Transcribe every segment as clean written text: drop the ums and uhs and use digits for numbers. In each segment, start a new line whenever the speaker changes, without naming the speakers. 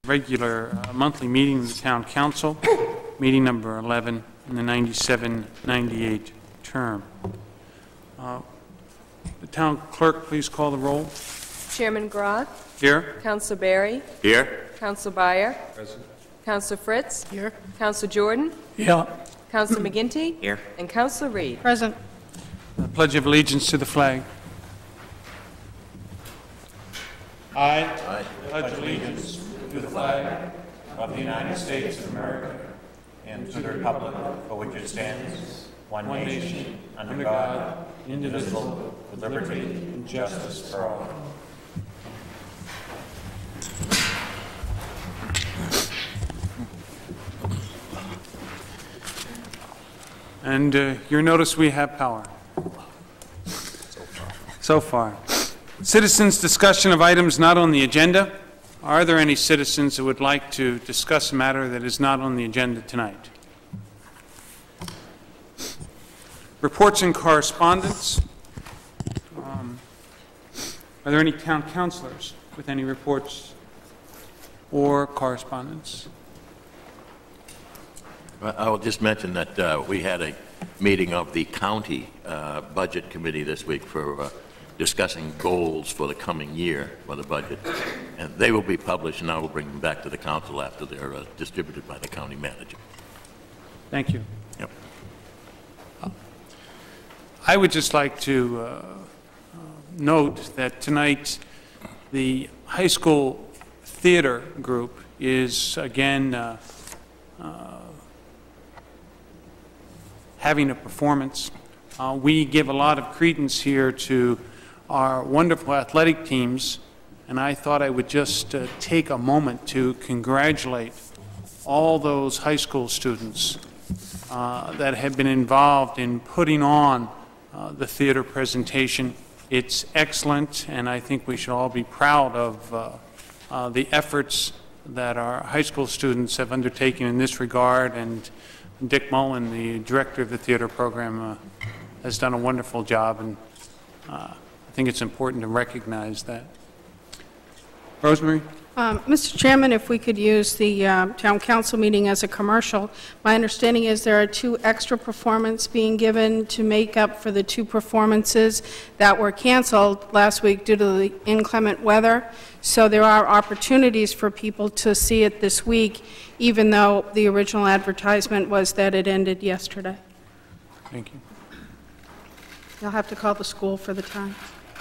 regular monthly meeting of the Town Council, meeting number 11 in the 97-98 term. The Town Clerk, please call the roll.
Chairman Groth.
Here.
Councilor Barry.
Here.
Councilor Beyer.
Present.
Councilor Fritz.
Here.
Councilor Jordan.
Here.
Councilor McGinty.
Here.
And Councilor Reed.
Present.
The Pledge of Allegiance to the flag. I pledge allegiance to the flag of the United States of America and to the republic for which it stands, one nation, under God, indivisible, with liberty and justice for all. And you'll notice we have power. So far. Citizens' discussion of items not on the agenda. Are there any citizens who would like to discuss a matter that is not on the agenda tonight? Reports and correspondence. Are there any town councilors with any reports or correspondence?
I'll just mention that we had a meeting of the county budget committee this week for discussing goals for the coming year for the budget. And they will be published, and I will bring them back to the council after they're distributed by the county manager.
Thank you.
Yep.
I would just like to note that tonight the high school theater group is again having a performance. We give a lot of credence here to our wonderful athletic teams, and I thought I would just take a moment to congratulate all those high school students that have been involved in putting on the theater presentation. It's excellent, and I think we should all be proud of the efforts that our high school students have undertaken in this regard, and Dick Mullen, the director of the theater program, has done a wonderful job, and I think it's important to recognize that. Rosemary?
Mr. Chairman, if we could use the Town Council meeting as a commercial. My understanding is there are 2 extra performances being given to make up for the 2 performances that were canceled last week due to the inclement weather. So there are opportunities for people to see it this week, even though the original advertisement was that it ended yesterday.
Thank you.
You'll have to call the school for the time.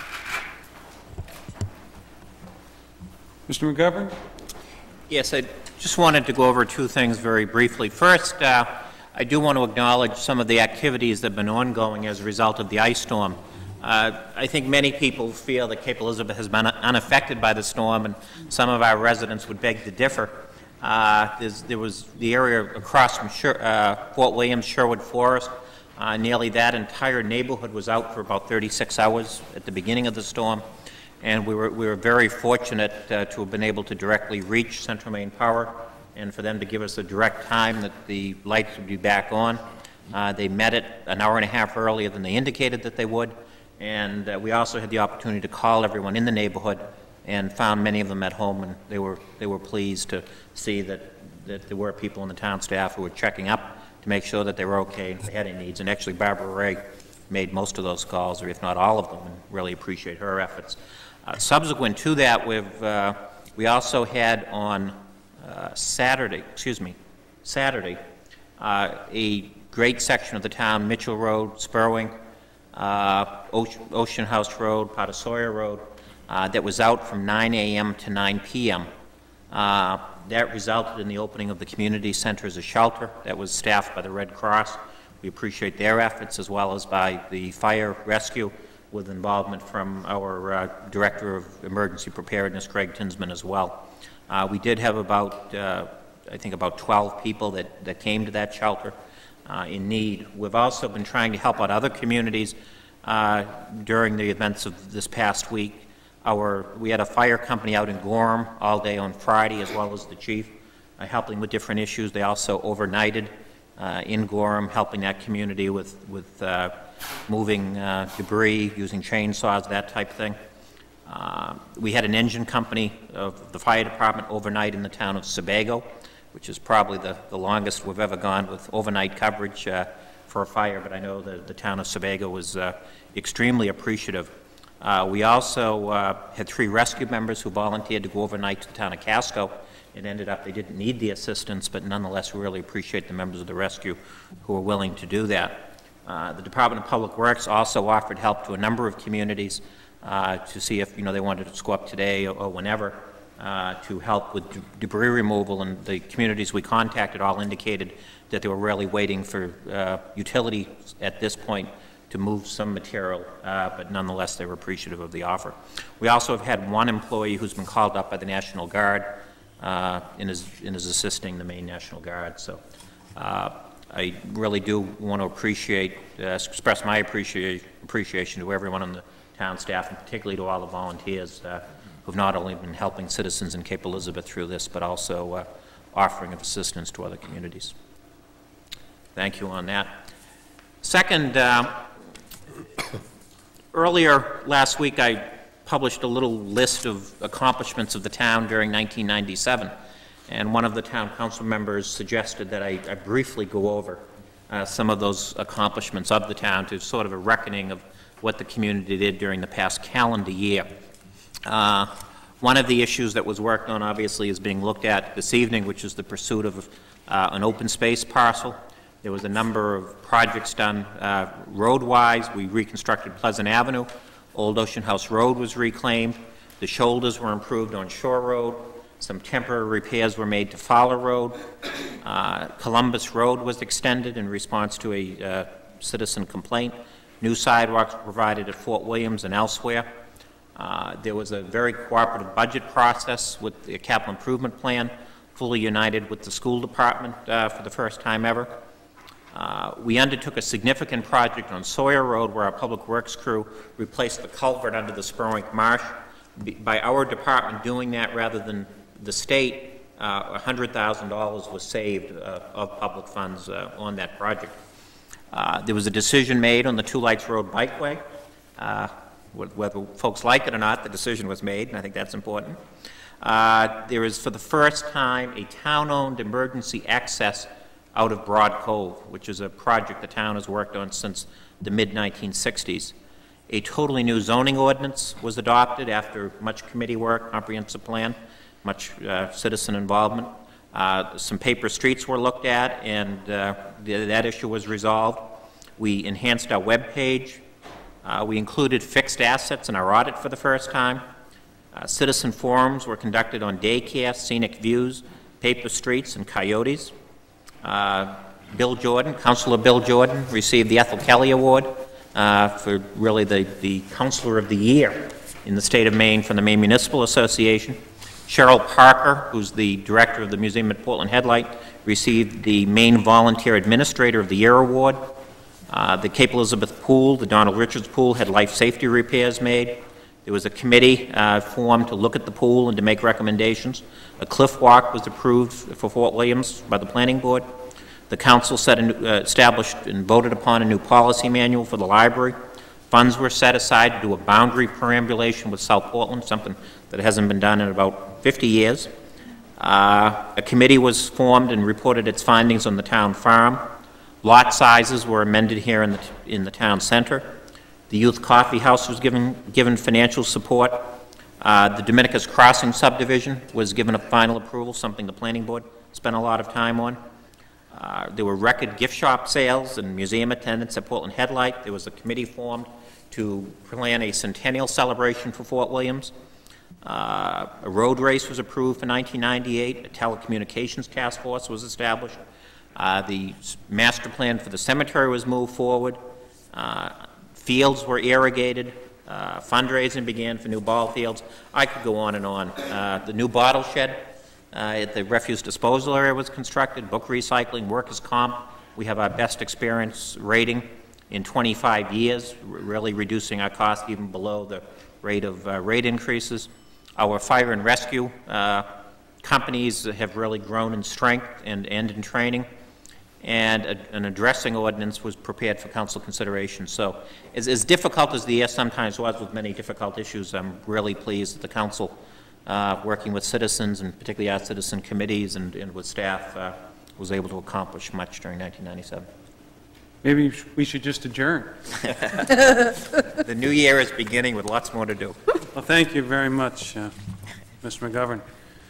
Mr. McGovern?
Yes, I just wanted to go over 2 things very briefly. First, I do want to acknowledge some of the activities that have been ongoing as a result of the ice storm. I think many people feel that Cape Elizabeth has been unaffected by the storm, and some of our residents would beg to differ. There was the area across from Fort Williams, Sherwood Forest. Nearly that entire neighborhood was out for about 36 hours at the beginning of the storm. And we were very fortunate to have been able to directly reach Central Maine Power and for them to give us a direct time that the lights would be back on. They met it an hour and a half earlier than they indicated that they would. And we also had the opportunity to call everyone in the neighborhood and found many of them at home, and they were pleased to see that there were people in the town staff who were checking up to make sure that they were okay and if they had any needs. And actually Barbara Ray made most of those calls, or if not all of them, and really appreciate her efforts. Subsequent to that, we also had on Saturday, a great section of the town, Mitchell Road, Spurwing, Ocean House Road, part of Sawyer Road, that was out from 9 a.m. to 9 p.m. That resulted in the opening of the community center as a shelter that was staffed by the Red Cross. We appreciate their efforts, as well as by the fire rescue, with involvement from our Director of Emergency Preparedness, Craig Tinsman, as well. We did have about, I think about 12 people that came to that shelter in need. We've also been trying to help out other communities during the events of this past week. We had a fire company out in Gorham all day on Friday, as well as the chief, helping with different issues. They also overnighted in Gorham, helping that community with moving debris, using chainsaws, that type of thing. We had an engine company of the fire department overnight in the town of Sebago, which is probably the longest we've ever gone with overnight coverage for a fire, but I know that the town of Sebago was extremely appreciative. We also had 3 rescue members who volunteered to go overnight to the town of Casco. It ended up they didn't need the assistance, but nonetheless we really appreciate the members of the rescue who were willing to do that. The Department of Public Works also offered help to a number of communities to see if they wanted to go up today or whenever to help with debris removal, and the communities we contacted all indicated that they were really waiting for utility at this point to move some material, but nonetheless they were appreciative of the offer. We also have had 1 employee who's been called up by the National Guard and is assisting the Maine National Guard. So I really do want to express my appreciation to everyone on the town staff, and particularly to all the volunteers who've not only been helping citizens in Cape Elizabeth through this, but also offering of assistance to other communities. Thank you on that. Second, earlier last week I published a little list of accomplishments of the town during 1997, and one of the town council members suggested that I briefly go over some of those accomplishments of the town to sort of a reckoning of what the community did during the past calendar year. One of the issues that was worked on, obviously, is being looked at this evening, which is the pursuit of an open space parcel. There was a number of projects done road-wise. We reconstructed Pleasant Avenue. Old Ocean House Road was reclaimed. The shoulders were improved on Shore Road. Some temporary repairs were made to Fowler Road. Columbus Road was extended in response to a citizen complaint. New sidewalks were provided at Fort Williams and elsewhere. There was a very cooperative budget process with the capital improvement plan, fully united with the school department for the first time ever. We undertook a significant project on Sawyer Road where our public works crew replaced the culvert under the Spurwink Marsh. By our department doing that rather than the state, $100,000 was saved of public funds on that project. There was a decision made on the Two Lights Road Bikeway. Whether folks like it or not, the decision was made, and I think that's important. There is, for the first time, a town-owned emergency access out of Broad Cove, which is a project the town has worked on since the mid-1960s. A totally new zoning ordinance was adopted after much committee work, comprehensive plan, much citizen involvement. Some paper streets were looked at, and that issue was resolved. We enhanced our web page. We included fixed assets in our audit for the first time. Citizen forums were conducted on daycare, scenic views, paper streets, and coyotes. Bill Jordan, Councilor Bill Jordan, received the Ethel Kelly Award for really the Councilor of the Year in the state of Maine from the Maine Municipal Association. Cheryl Parker, who's the director of the Museum at Portland Headlight, received the Maine Volunteer Administrator of the Year Award. The Cape Elizabeth Pool, the Donald Richards Pool, had life safety repairs made. There was a committee formed to look at the pool and to make recommendations. A cliff walk was approved for Fort Williams by the Planning Board. The council established and voted upon a new policy manual for the library. Funds were set aside to do a boundary perambulation with South Portland, something that hasn't been done in about 50 years. A committee was formed and reported its findings on the town farm. Lot sizes were amended here in the town center. The Youth Coffee House was given financial support. The Dominicus Crossing subdivision was given a final approval, something the Planning Board spent a lot of time on. There were record gift shop sales and museum attendance at Portland Headlight. There was a committee formed to plan a centennial celebration for Fort Williams. A road race was approved for 1998. A telecommunications task force was established. The master plan for the cemetery was moved forward. Fields were irrigated. Fundraising began for new ball fields. I could go on and on. The new bottle shed at the refuse disposal area was constructed. Book recycling, workers' comp. We have our best experience rating in 25 years, really reducing our cost even below the rate of rate increases. Our fire and rescue companies have really grown in strength and in training. and an addressing ordinance was prepared for council consideration. So as difficult as the year sometimes was with many difficult issues, I'm really pleased that the council, working with citizens and particularly our citizen committees and with staff, was able to accomplish much during 1997.
Maybe we should just adjourn.
The new year is beginning with lots more to do.
Well, thank you very much, Mr. McGovern.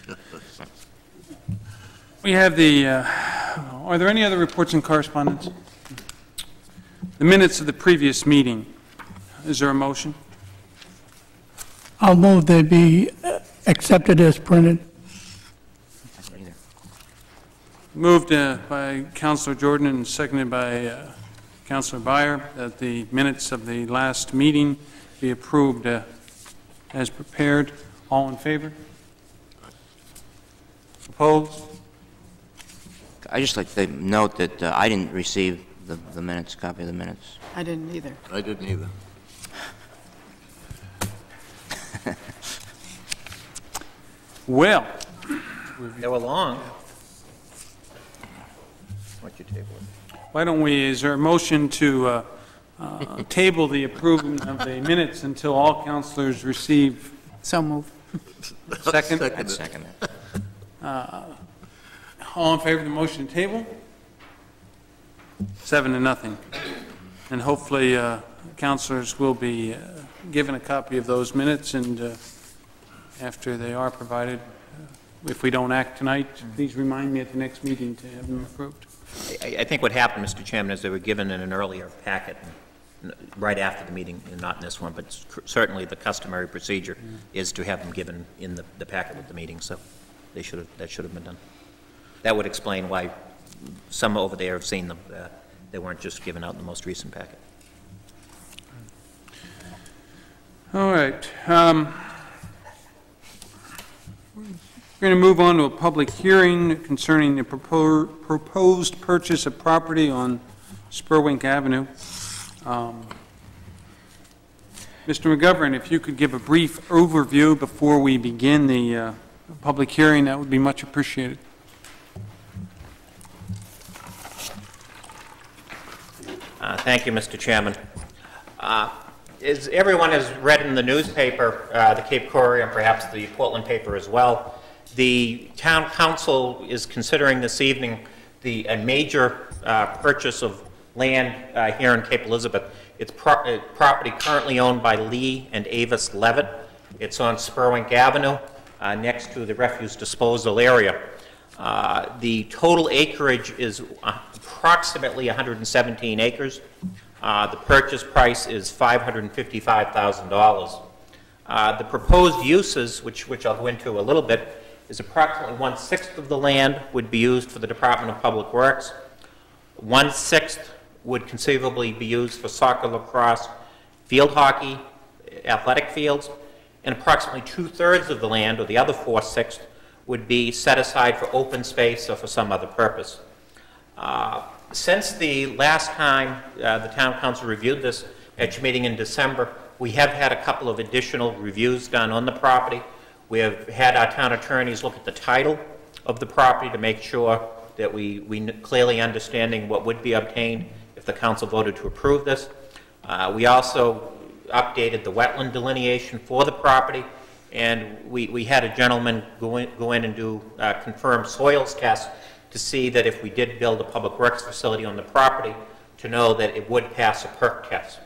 We have the, are there any other reports and correspondence? The minutes of the previous meeting. Is there a motion?
I'll move they be accepted as printed.
Moved by Councilor Jordan and seconded by Councilor Byer that the minutes of the last meeting be approved as prepared. All in favor? Opposed?
I'd just like to note that I didn't receive the minutes, copy of the minutes.
I didn't either.
I didn't either.
Well,
They were long. Why don't you table it?
why don't we, is there a motion to table the approval of the minutes until all councilors receive
So move.
second?
I'd second it.
All in favor of the motion to table? 7-0. And hopefully councilors will be given a copy of those minutes, and after they are provided, if we don't act tonight, please remind me at the next meeting to have them approved.
I think what happened, Mr. Chairman, is they were given in an earlier packet, right after the meeting, and not in this one, but certainly the customary procedure is to have them given in the packet with the meeting, so that should have been done. That would explain why some over there have seen them. They weren't just given out in the most recent packet.
All right. We're going to move on to a public hearing concerning the proposed purchase of property on Spurwink Avenue. Mr. McGovern, if you could give a brief overview before we begin the public hearing, that would be much appreciated.
Thank you, Mr. Chairman. As everyone has read in the newspaper, the Cape Courier and perhaps the Portland paper as well, the town council is considering this evening a major purchase of land here in Cape Elizabeth. It's property currently owned by Lee and Avis Levitt. It's on Spurwink Avenue, next to the refuse disposal area. The total acreage is approximately 117 acres. The purchase price is $555,000. The proposed uses, which I'll go into a little bit, is approximately 1/6 of the land would be used for the Department of Public Works. 1/6 would conceivably be used for soccer, lacrosse, field hockey, athletic fields, and approximately 2/3 of the land, or the other 4/6, would be set aside for open space or for some other purpose. Since the last time the town council reviewed this at your meeting in December, we have had a couple of additional reviews done on the property. We have had our town attorneys look at the title of the property to make sure that we clearly understanding what would be obtained if the council voted to approve this. We also updated the wetland delineation for the property, and we had a gentleman go in and do confirmed soils tests to see that if we did build a public works facility on the property, to know that it would pass a perk test.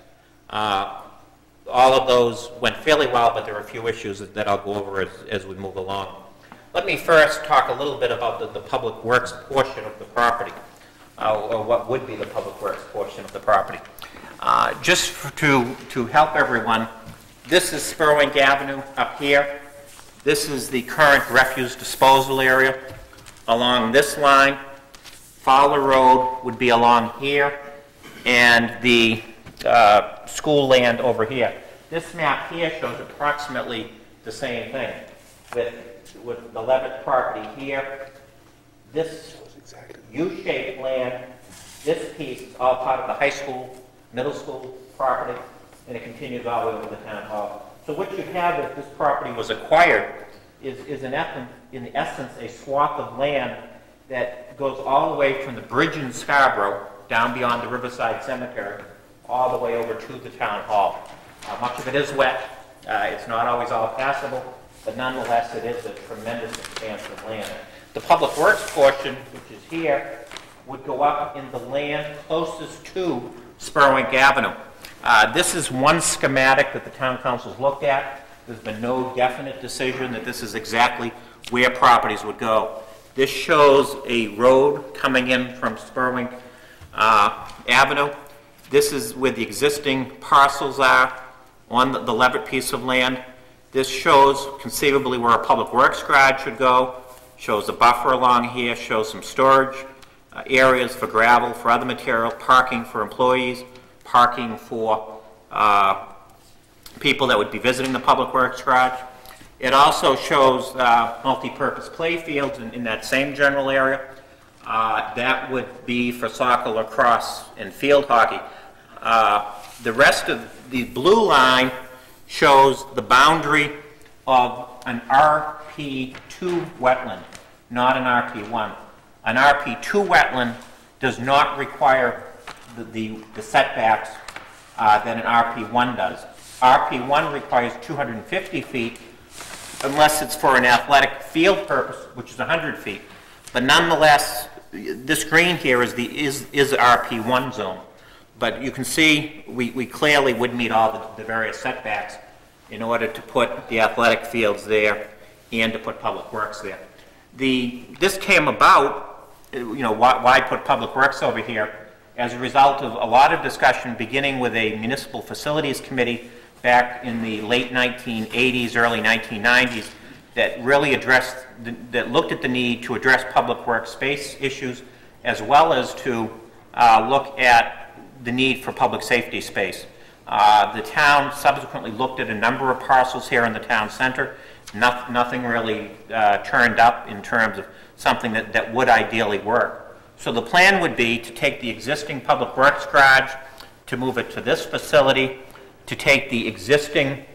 All of those went fairly well, but there are a few issues that I'll go over as we move along. Let me first talk a little bit about the public works portion of the property, or what would be the public works portion of the property. Just to help everyone, this is Spurwink Avenue up here. This is the current refuse disposal area. Along this line, Fowler Road would be along here, and the school land over here. This map here shows approximately the same thing, with the Levitt property here. This U-shaped land, this piece is all part of the high school, middle school property, and it continues all the way over the town hall. So what you have if this property was acquired is in essence a swath of land that goes all the way from the bridge in Scarborough down beyond the Riverside Cemetery all the way over to the town hall. Much of it is wet. It's not always all passable, but nonetheless it is a tremendous expanse of land. The public works portion, which is here, would go up in the land closest to Spurwink Avenue. This is one schematic that the town council's looked at. There's been no definite decision that this is exactly where properties would go. This shows a road coming in from Spurwink Avenue. This is where the existing parcels are on the Levitt piece of land. This shows conceivably where a public works garage should go, shows a buffer along here, shows some storage areas for gravel, for other material, parking for employees, parking for people that would be visiting the public works garage. It also shows multi-purpose play fields in that same general area. That would be for soccer, lacrosse, and field hockey. The rest of the blue line shows the boundary of an RP2 wetland, not an RP1. An RP2 wetland does not require the setbacks that an RP1 does. RP1 requires 250 feet unless it's for an athletic field purpose, which is 100 feet. But nonetheless, this green here is RP1 zone. But you can see we clearly would meet all the various setbacks in order to put the athletic fields there and to put public works there. This came about, why put public works over here, as a result of a lot of discussion beginning with a municipal facilities committee back in the late 1980s, early 1990s, that really that looked at the need to address public works space issues, as well as to look at the need for public safety space. The town subsequently looked at a number of parcels here in the town center. Nothing really turned up in terms of something that would ideally work. So the plan would be to take the existing public works garage, to move it to this facility, to take the existing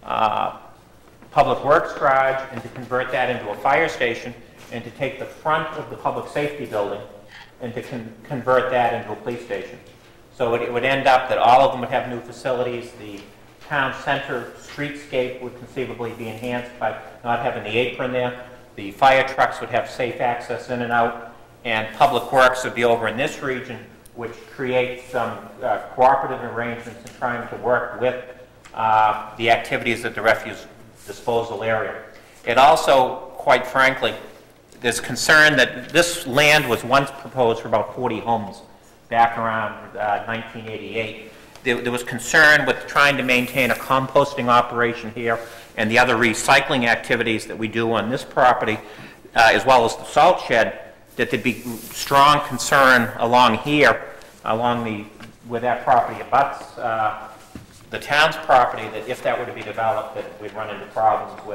public works garage and to convert that into a fire station, and to take the front of the public safety building and to convert that into a police station. So it would end up that all of them would have new facilities. The town center streetscape would conceivably be enhanced by not having the apron there. The fire trucks would have safe access in and out, and public works would be over in this region, which creates some cooperative arrangements in trying to work with the activities at the refuse disposal area. It also, quite frankly, there's concern that this land was once proposed for about 40 homes back around 1988. There was concern with trying to maintain a composting operation here and the other recycling activities that we do on this property, as well as the salt shed, that there'd be strong concern along here, where that property abuts the town's property, that if that were to be developed, that we'd run into problems with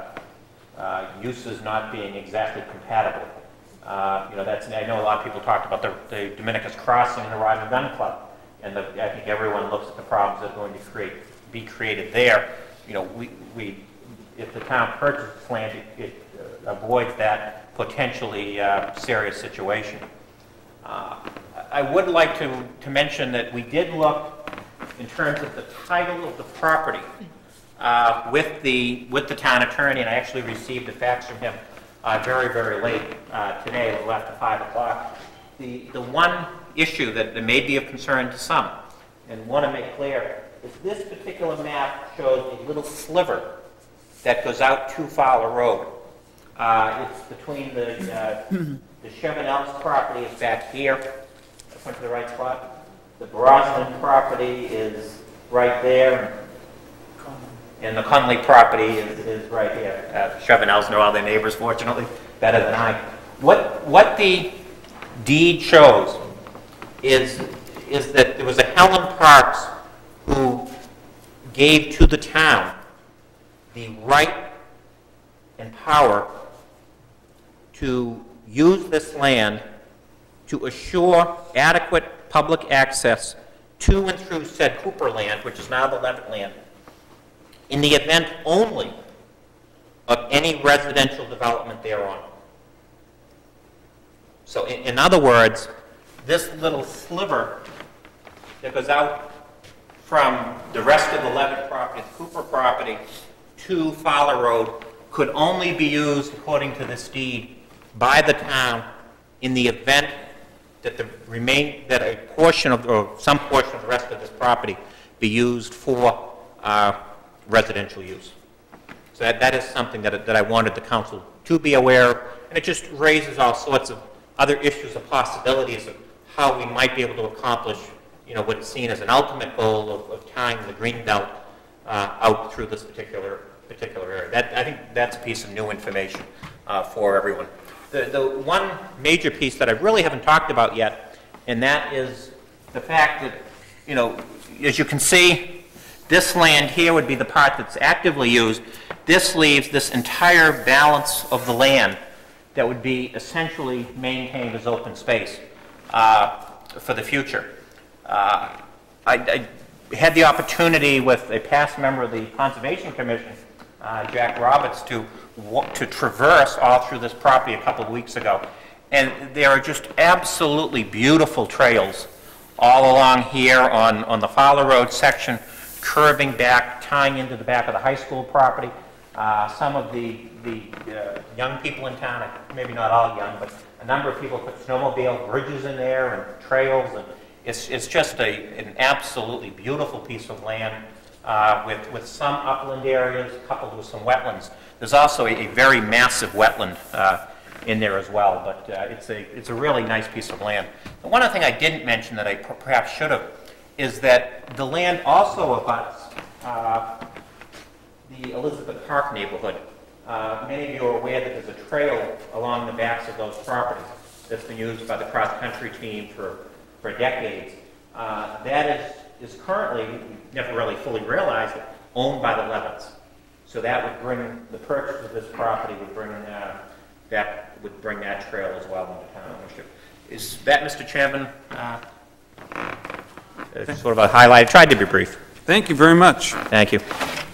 uses not being exactly compatible. I know a lot of people talked about the Dominicus Crossing and the Rod and Gun Club, and I think everyone looks at the problems that are going to be created there. If the town purchases land, it avoids that potentially serious situation. I would like to mention that we did look in terms of the title of the property with the town attorney, and I actually received a fax from him very, very late today, a little after 5 o'clock. The one issue that may be of concern to some, and want to make clear, is this particular map shows a little sliver that goes out to Fowler Road. It's between the Chevenels property is back here. I went to the right spot. The Brosnan property is right there, and the Conley property is right here. Chevenels know all their neighbors, fortunately, better than I. What the deed shows is that there was a Helen Parks who gave to the town the right and power to use this land to assure adequate public access to and through said Cooper land, which is now the Levitt land, in the event only of any residential development thereon. So in other words, this little sliver that goes out from the rest of the Levitt property, the Cooper property, to Fowler Road could only be used, according to this deed, by the town in the event that that a portion of, or some portion of the rest of this property be used for residential use. So that is something that I wanted the council to be aware of, and it just raises all sorts of other issues and possibilities of how we might be able to accomplish, what is seen as an ultimate goal of tying the green belt out through this particular area. I think that's a piece of new information for everyone. The one major piece that I really haven't talked about yet, and that is the fact that, as you can see, this land here would be the part that's actively used. This leaves this entire balance of the land that would be essentially maintained as open space for the future. I had the opportunity with a past member of the Conservation Commission, Jack Roberts, to traverse all through this property a couple of weeks ago. And there are just absolutely beautiful trails all along here on the Fowler Road section, curving back, tying into the back of the high school property. Some of the young people in town, maybe not all young, but a number of people put snowmobile bridges in there and trails, and it's just an absolutely beautiful piece of land with some upland areas coupled with some wetlands. There's also a very massive wetland in there as well, but it's a really nice piece of land. The one other thing I didn't mention that I perhaps should have is that the land also abuts the Elizabeth Park neighborhood. Many of you are aware that there's a trail along the backs of those properties that's been used by the cross-country team for decades. That is currently, we've never really fully realized it, owned by the Levitts. So that would bring, the purchase of this property would bring that trail as well into town ownership. Is that, Mr. Chairman, sort of a highlight? I tried to be brief.
Thank you very much.
Thank you.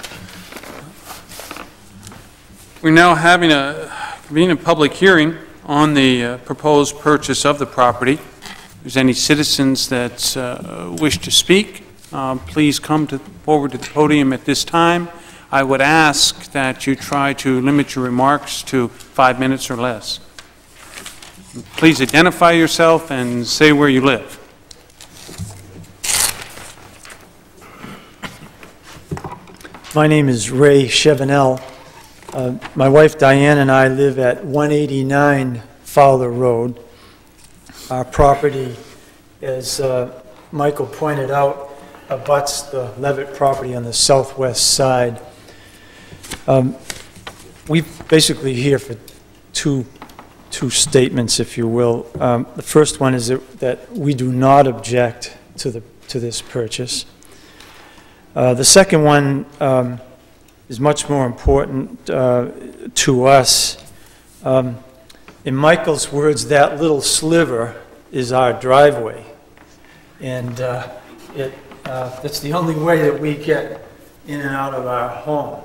We're now convening a public hearing on the proposed purchase of the property. If there's any citizens that wish to speak, please come forward to the podium at this time. I would ask that you try to limit your remarks to 5 minutes or less. Please identify yourself and say where you live.
My name is Ray Chevenel. My wife Diane and I live at 189 Fowler Road. Our property, as Michael pointed out, abuts the Levitt property on the southwest side. We're basically here for two statements, if you will. The first one is that we do not object to this purchase. The second one is much more important to us. In Michael's words, that little sliver is our driveway, and that's the only way that we get in and out of our home.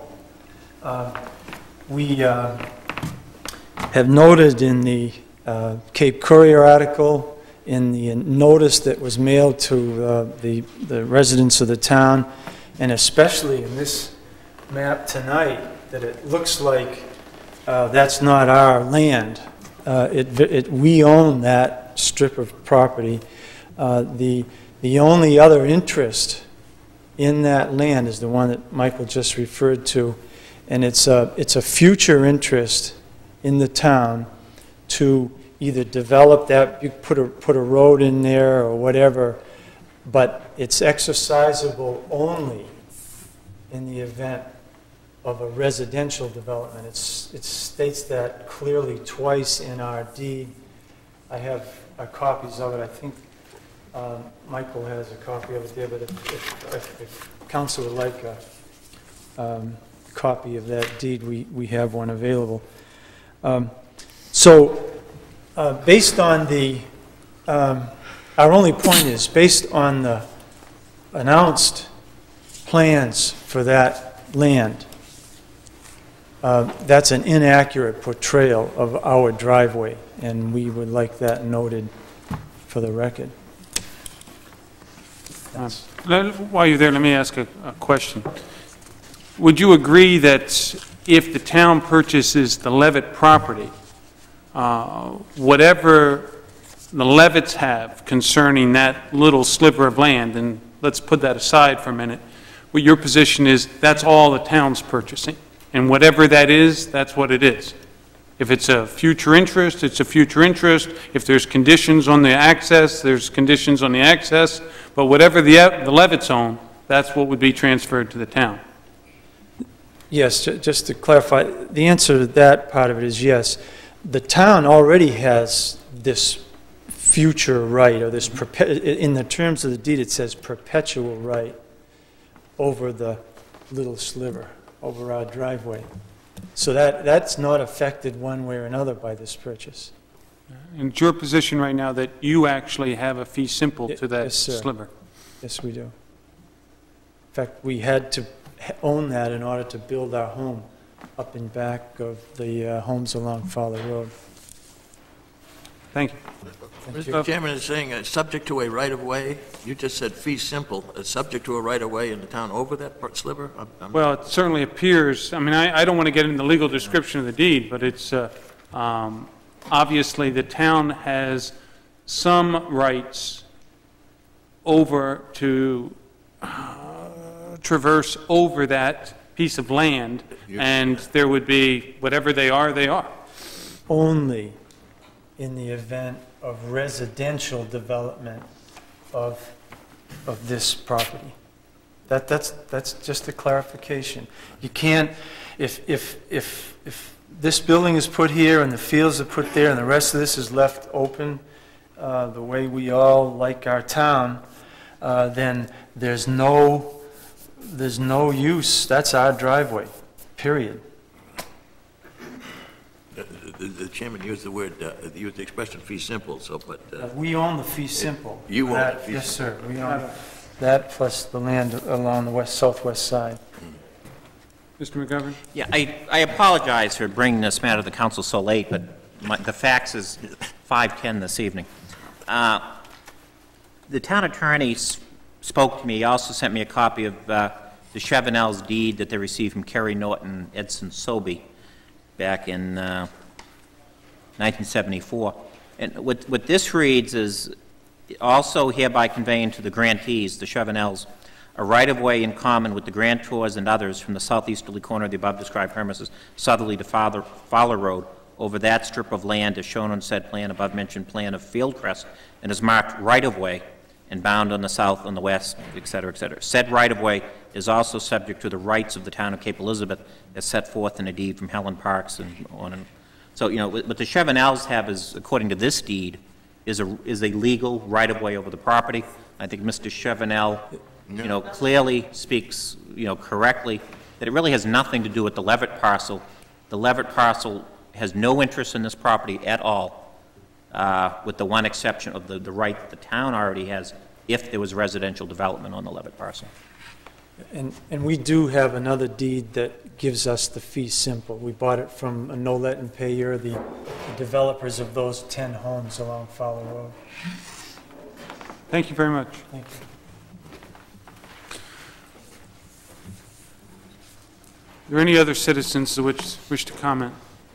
We have noted in the Cape Courier article, in the notice that was mailed to the residents of the town, and especially in this map tonight, that it looks like that's not our land. We own that strip of property. The only other interest in that land is the one that Michael just referred to, and it's a future interest in the town to either develop that, you put a road in there or whatever, but it's exercisable only in the event of a residential development. It states that clearly twice in our deed. I have copies of it. I think Michael has a copy of it there, but if council would like a copy of that deed, we have one available. Based on the, our only point is, based on the announced plans for that land, that's an inaccurate portrayal of our driveway, and we would like that noted for the record.
While you're there, let me ask a question. Would you agree that if the town purchases the Levitt property, whatever the Levitts have concerning that little sliver of land, and let's put that aside for a minute, what your position is, that's all the town's purchasing, and whatever that is, that's what it is? If it's a future interest, it's a future interest. If there's conditions on the access, there's conditions on the access. But whatever the Levitts own, that's what would be transferred to the town.
Yes, just to clarify, the answer to that part of it is yes. The town already has this future right, or this, in the terms of the deed, it says perpetual right over the little sliver, over our driveway. So that's not affected one way or another by this purchase.
And it's your position right now that you actually have a fee simple to that sliver?
Yes, we do. In fact, we had to own that in order to build our home up in back of the homes along Fowler Road.
Thank you.
Mr. Chairman is saying subject to a right-of-way. You just said fee simple. Subject to a right-of-way in the town over that sliver?
Well, it certainly appears. I mean, I don't want to get into the legal description of the deed, but it's obviously the town has some rights over to traverse over that piece of land, and there would be, whatever they are, they are.
Only in the event of residential development of this property. That's just a clarification. You can't, if this building is put here and the fields are put there and the rest of this is left open the way we all like our town, then there's no use. That's our driveway, period.
The chairman used the word, used the expression fee simple, so, but...
we own the fee simple.
You own the fee
Yes,
simple.
sir. We own that plus the land along the southwest side.
Mr. McGovern?
Yeah, I apologize for bringing this matter to the council so late, but the fax is 5:10 this evening. The town attorney spoke to me. He also sent me a copy of the Chevenel's deed that they received from Kerry Norton, Edson Sobey, back in 1974. And what this reads is, also hereby conveying to the grantees, the Chevenels, a right-of-way in common with the grantors and others from the southeasterly corner of the above-described premises, southerly to Fowler Road, over that strip of land as shown on said plan, above-mentioned plan of Fieldcrest, and is marked right-of-way and bound on the south, on the west, et cetera, et cetera. Said right-of-way is also subject to the rights of the town of Cape Elizabeth as set forth in a deed from Helen Parks and on and so, you know, what the Chevenels have is, according to this deed, is a legal right-of-way over the property. I think Mr. Chevenel, you know, clearly speaks, you know, correctly that it really has nothing to do with the Levitt parcel. The Levitt parcel has no interest in this property at all, with the one exception of the right that the town already has if there was residential development on the Levitt parcel.
And we do have another deed that gives us the fee simple. We bought it from a Nolet and Payer, the developers of those 10 homes along Fowler Road.
Thank you very much.
Thank you.
Are there any other citizens who wish to comment?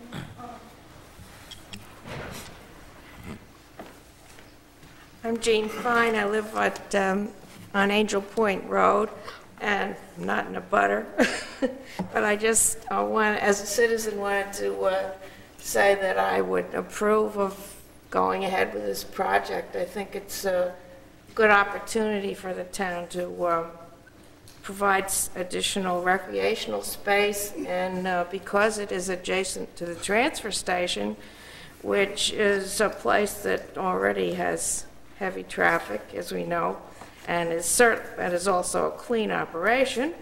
I'm Jean Fine. I live at, on Angel Point Road, and I'm not in a butter. But I just as a citizen, wanted to say that I would approve of going ahead with this project. I think it's a good opportunity for the town to provide additional recreational space, and because it is adjacent to the transfer station, which is a place that already has heavy traffic, as we know, and is also a clean operation,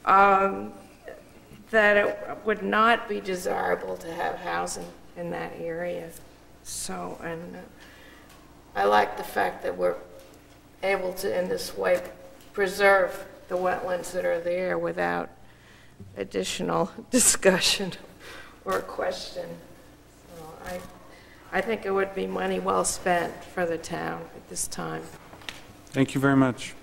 that it would not be desirable to have housing in that area. So, and I like the fact that we're able to, in this way, preserve the wetlands that are there without additional discussion. or a question. So I think it would be money well spent for the town at this time.
Thank you very much.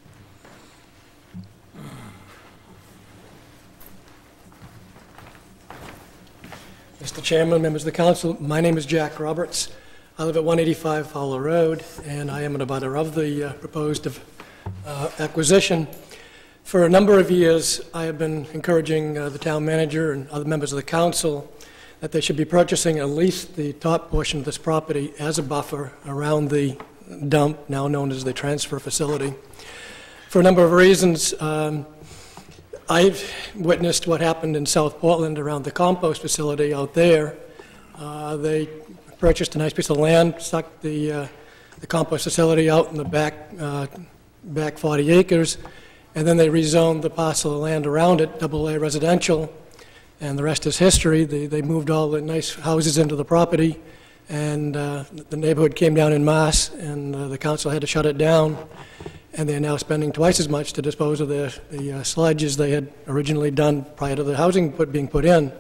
Mr. Chairman, members of the council, my name is Jack Roberts. I live at 185 Fowler Road, and I am an abutter of the proposed acquisition. For a number of years, I have been encouraging the town manager and other members of the council that they should be purchasing at least the top portion of this property as a buffer around the dump, now known as the transfer facility. For a number of reasons, I've witnessed what happened in South Portland around the compost facility out there. They purchased a nice piece of land, stuck the compost facility out in the back 40 acres, and then they rezoned the parcel of land around it, AA residential, and the rest is history. They moved all the nice houses into the property, and the neighborhood came down in mass, and the council had to shut it down, and they're now spending twice as much to dispose of the sludge as they had originally done prior to the housing being put in.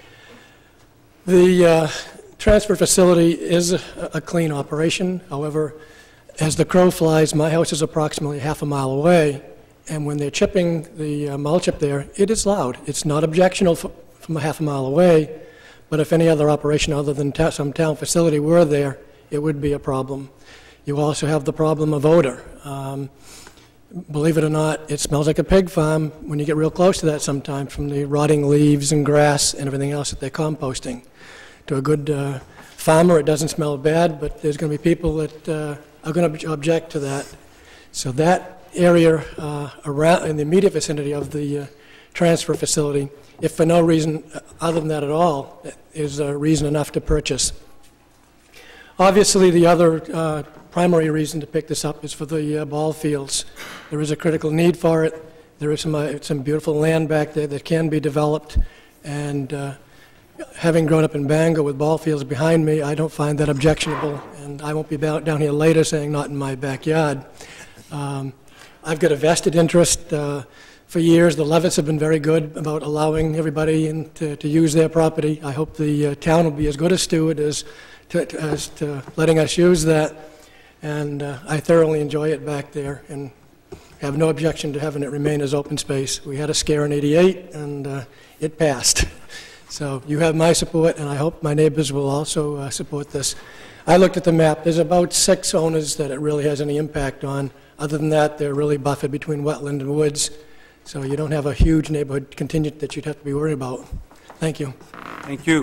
The transfer facility is a clean operation. However, as the crow flies, my house is approximately half a mile away, and when they're chipping the mulch up there, it is loud. It's not objectionable from a half a mile away, but if any other operation other than some town facility were there, it would be a problem. You also have the problem of odor. Believe it or not, it smells like a pig farm when you get real close to that sometimes from the rotting leaves and grass and everything else that they're composting. To a good farmer, it doesn't smell bad, but there's going to be people that are going to object to that. So that area around in the immediate vicinity of the transfer facility, if for no reason other than that at all, is reason enough to purchase. Obviously, the other primary reason to pick this up is for the ball fields. There is a critical need for it. There is some beautiful land back there that can be developed, and having grown up in Bangor with ball fields behind me, I don't find that objectionable, and I won't be down here later saying not in my backyard. I've got a vested interest. For years, the Levitts have been very good about allowing everybody to use their property. I hope the town will be as good a steward as to letting us use that, and I thoroughly enjoy it back there and have no objection to having it remain as open space. We had a scare in '88, and it passed. So you have my support, and I hope my neighbors will also support this. I looked at the map. There's about 6 owners that it really has any impact on. Other than that, they're really buffered between wetland and woods, so you don't have a huge neighborhood contingent that you'd have to be worried about. Thank you.
Thank you.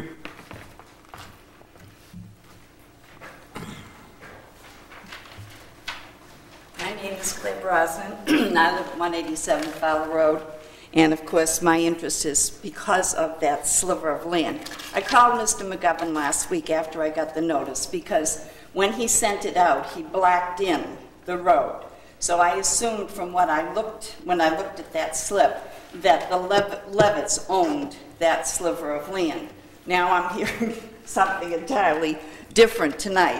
My name is Claire Brosnan. I live at 187 Fowler Road. And of course, my interest is because of that sliver of land. I called Mr. McGovern last week after I got the notice because when he sent it out, he blacked in the road. So I assumed from what when I looked at that slip, that the Levitts owned that sliver of land. Now I'm hearing something entirely different tonight.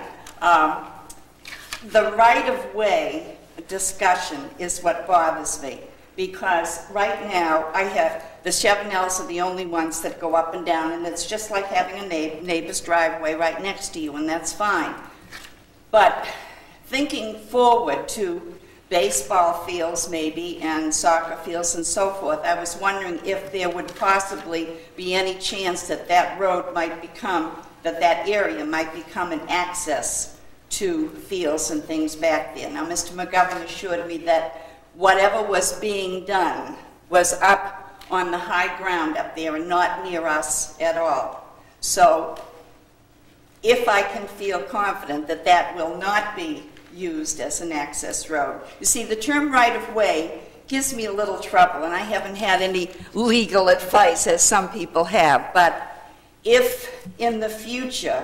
The right-of-way discussion is what bothers me, because right now I have, the Chevenels are the only ones that go up and down, and it's just like having a neighbor's driveway right next to you, and that's fine. But thinking forward to baseball fields maybe, and soccer fields and so forth, I was wondering if there would possibly be any chance that that road might become, that area might become an access to fields and things back there. Now, Mr. McGovern assured me that whatever was being done was up on the high ground up there and not near us at all. So if I can feel confident that that will not be used as an access road. You see, the term right-of-way gives me a little trouble, and I haven't had any legal advice, as some people have, but if in the future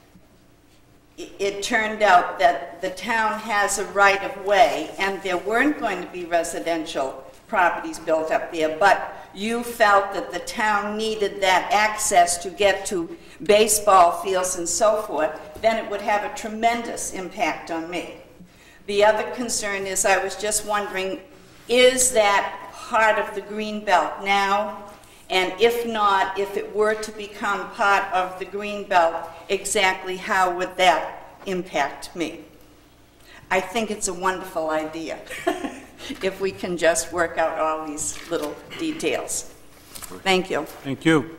it turned out that the town has a right-of-way and there weren't going to be residential properties built up there, but you felt that the town needed that access to get to baseball fields and so forth, then it would have a tremendous impact on me. The other concern is, I was just wondering, is that part of the green belt now? And if not, if it were to become part of the Greenbelt, exactly how would that impact me? I think it's a wonderful idea if we can just work out all these little details. Thank you.
Thank you.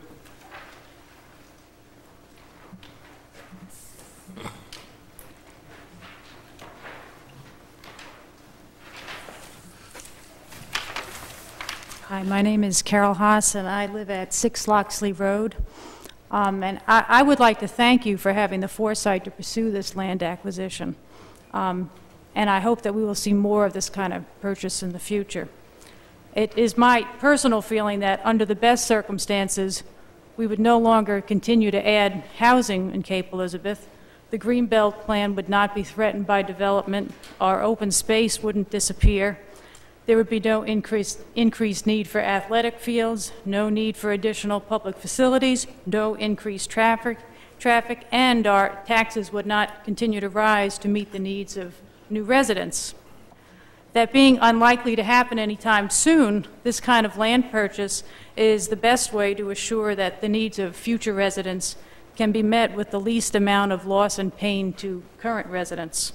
Hi, my name is Carol Haas, and I live at 6 Loxley Road. And I would like to thank you for having the foresight to pursue this land acquisition. And I hope that we will see more of this kind of purchase in the future. It is my personal feeling that under the best circumstances, we would no longer continue to add housing in Cape Elizabeth. The Greenbelt plan would not be threatened by development. Our open space wouldn't disappear. There would be no increased need for athletic fields, no need for additional public facilities, no increased traffic, and our taxes would not continue to rise to meet the needs of new residents. That being unlikely to happen anytime soon, this kind of land purchase is the best way to assure that the needs of future residents can be met with the least amount of loss and pain to current residents.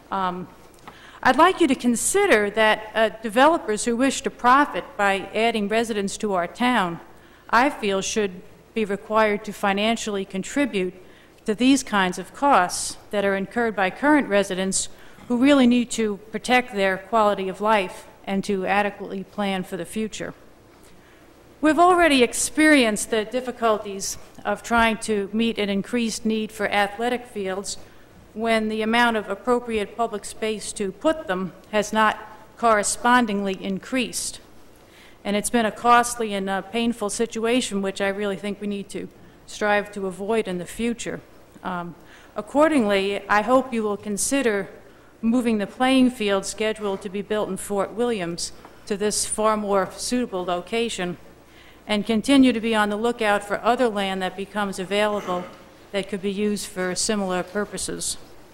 I'd like you to consider that developers who wish to profit by adding residents to our town, I feel, should be required to financially contribute to these kinds of costs that are incurred by current residents who really need to protect their quality of life and to adequately plan for the future. We've already experienced the difficulties of trying to meet an increased need for athletic fields when the amount of appropriate public space to put them has not correspondingly increased. And it's been a costly and painful situation, which I really think we need to strive to avoid in the future. Accordingly, I hope you will consider moving the playing field scheduled to be built in Fort Williams to this far more suitable location, and continue to be on the lookout for other land that becomes available that could be used for similar purposes.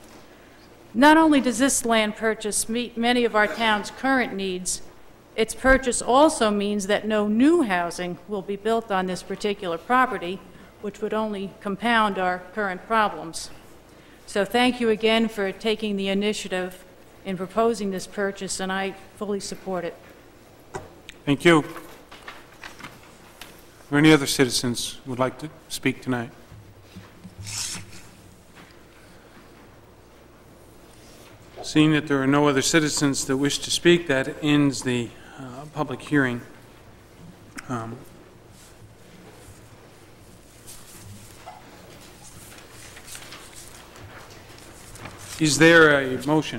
Not only does this land purchase meet many of our town's current needs, its purchase also means that no new housing will be built on this particular property, which would only compound our current problems. So thank you again for taking the initiative in proposing this purchase, and I fully support it.
Thank you. Are there any other citizens who would like to speak tonight? Seeing that there are no other citizens that wish to speak, that ends the public hearing. Is there a motion?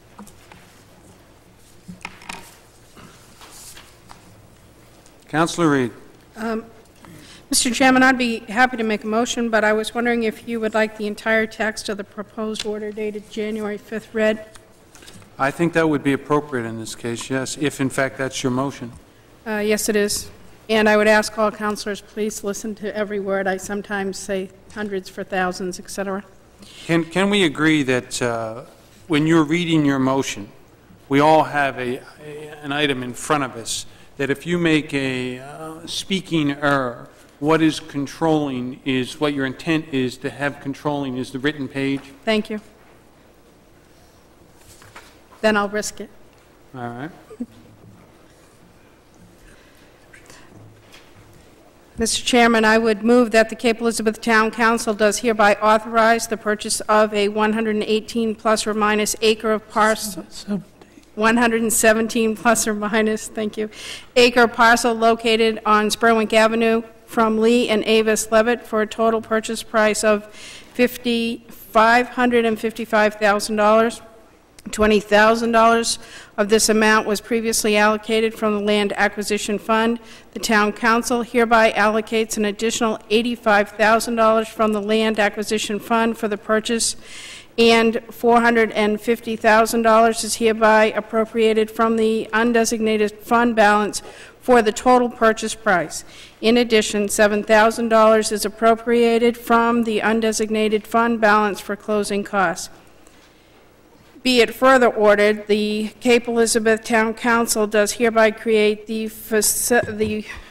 Councilor Reed.
Mr. Chairman, I'd be happy to make a motion, but I was wondering if you would like the entire text of the proposed order dated January 5th read.
I think that would be appropriate in this case, yes, if in fact that's your motion.
Yes, it is. And I would ask all councilors, please listen to every word. I sometimes say hundreds for thousands, etc.
Can we agree that when you're reading your motion, we all have an item in front of us that if you make a speaking error, what is controlling is what your intent is to have controlling is the written page?
Thank you. Then I'll risk it.
All right.
Mr. Chairman, I would move that the Cape Elizabeth Town Council does hereby authorize the purchase of a 118 plus or minus acre of parcel, 117 plus or minus, thank you, acre parcel located on Spurwink Avenue from Lee and Avis Levitt for a total purchase price of $555,000. $20,000 of this amount was previously allocated from the Land Acquisition Fund. The Town Council hereby allocates an additional $85,000 from the Land Acquisition Fund for the purchase, and $450,000 is hereby appropriated from the undesignated fund balance for the total purchase price. In addition, $7,000 is appropriated from the undesignated fund balance for closing costs. Be it further ordered, the Cape Elizabeth Town Council does hereby create the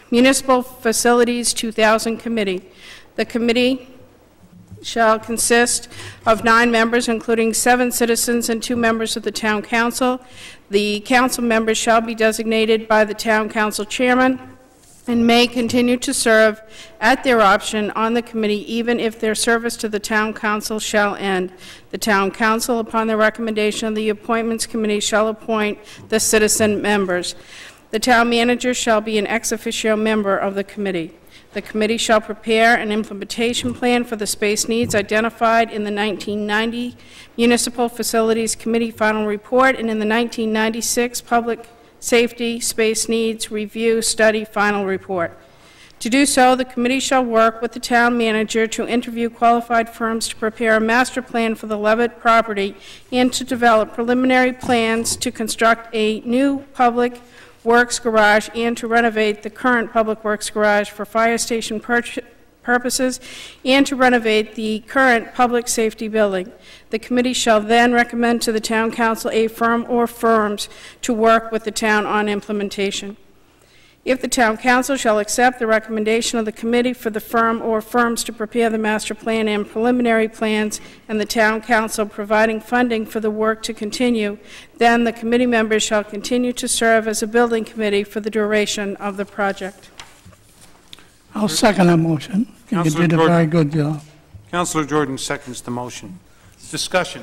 Municipal Facilities 2000 Committee. The committee shall consist of 9 members, including 7 citizens and 2 members of the Town Council. The council members shall be designated by the Town Council Chairman and may continue to serve at their option on the committee even if their service to the Town Council shall end. The Town Council, upon the recommendation of the Appointments Committee, shall appoint the citizen members. The Town Manager shall be an ex officio member of the committee. The committee shall prepare an implementation plan for the space needs identified in the 1990 Municipal Facilities Committee final report and in the 1996 Public Safety Space Needs Review Study final report. To do so, the committee shall work with the town manager to interview qualified firms to prepare a master plan for the Levitt property and to develop preliminary plans to construct a new public works garage and to renovate the current public works garage for fire station purposes and to renovate the current public safety building. The committee shall then recommend to the town council a firm or firms to work with the town on implementation. If the town council shall accept the recommendation of the committee for the firm or firms to prepare the master plan and preliminary plans and the town council providing funding for the work to continue, then the committee members shall continue to serve as a building committee for the duration of the project.
I'll second that motion. I think you
Councilor
did a
Jordan.
very good job.
Councilor Jordan seconds the motion. Discussion.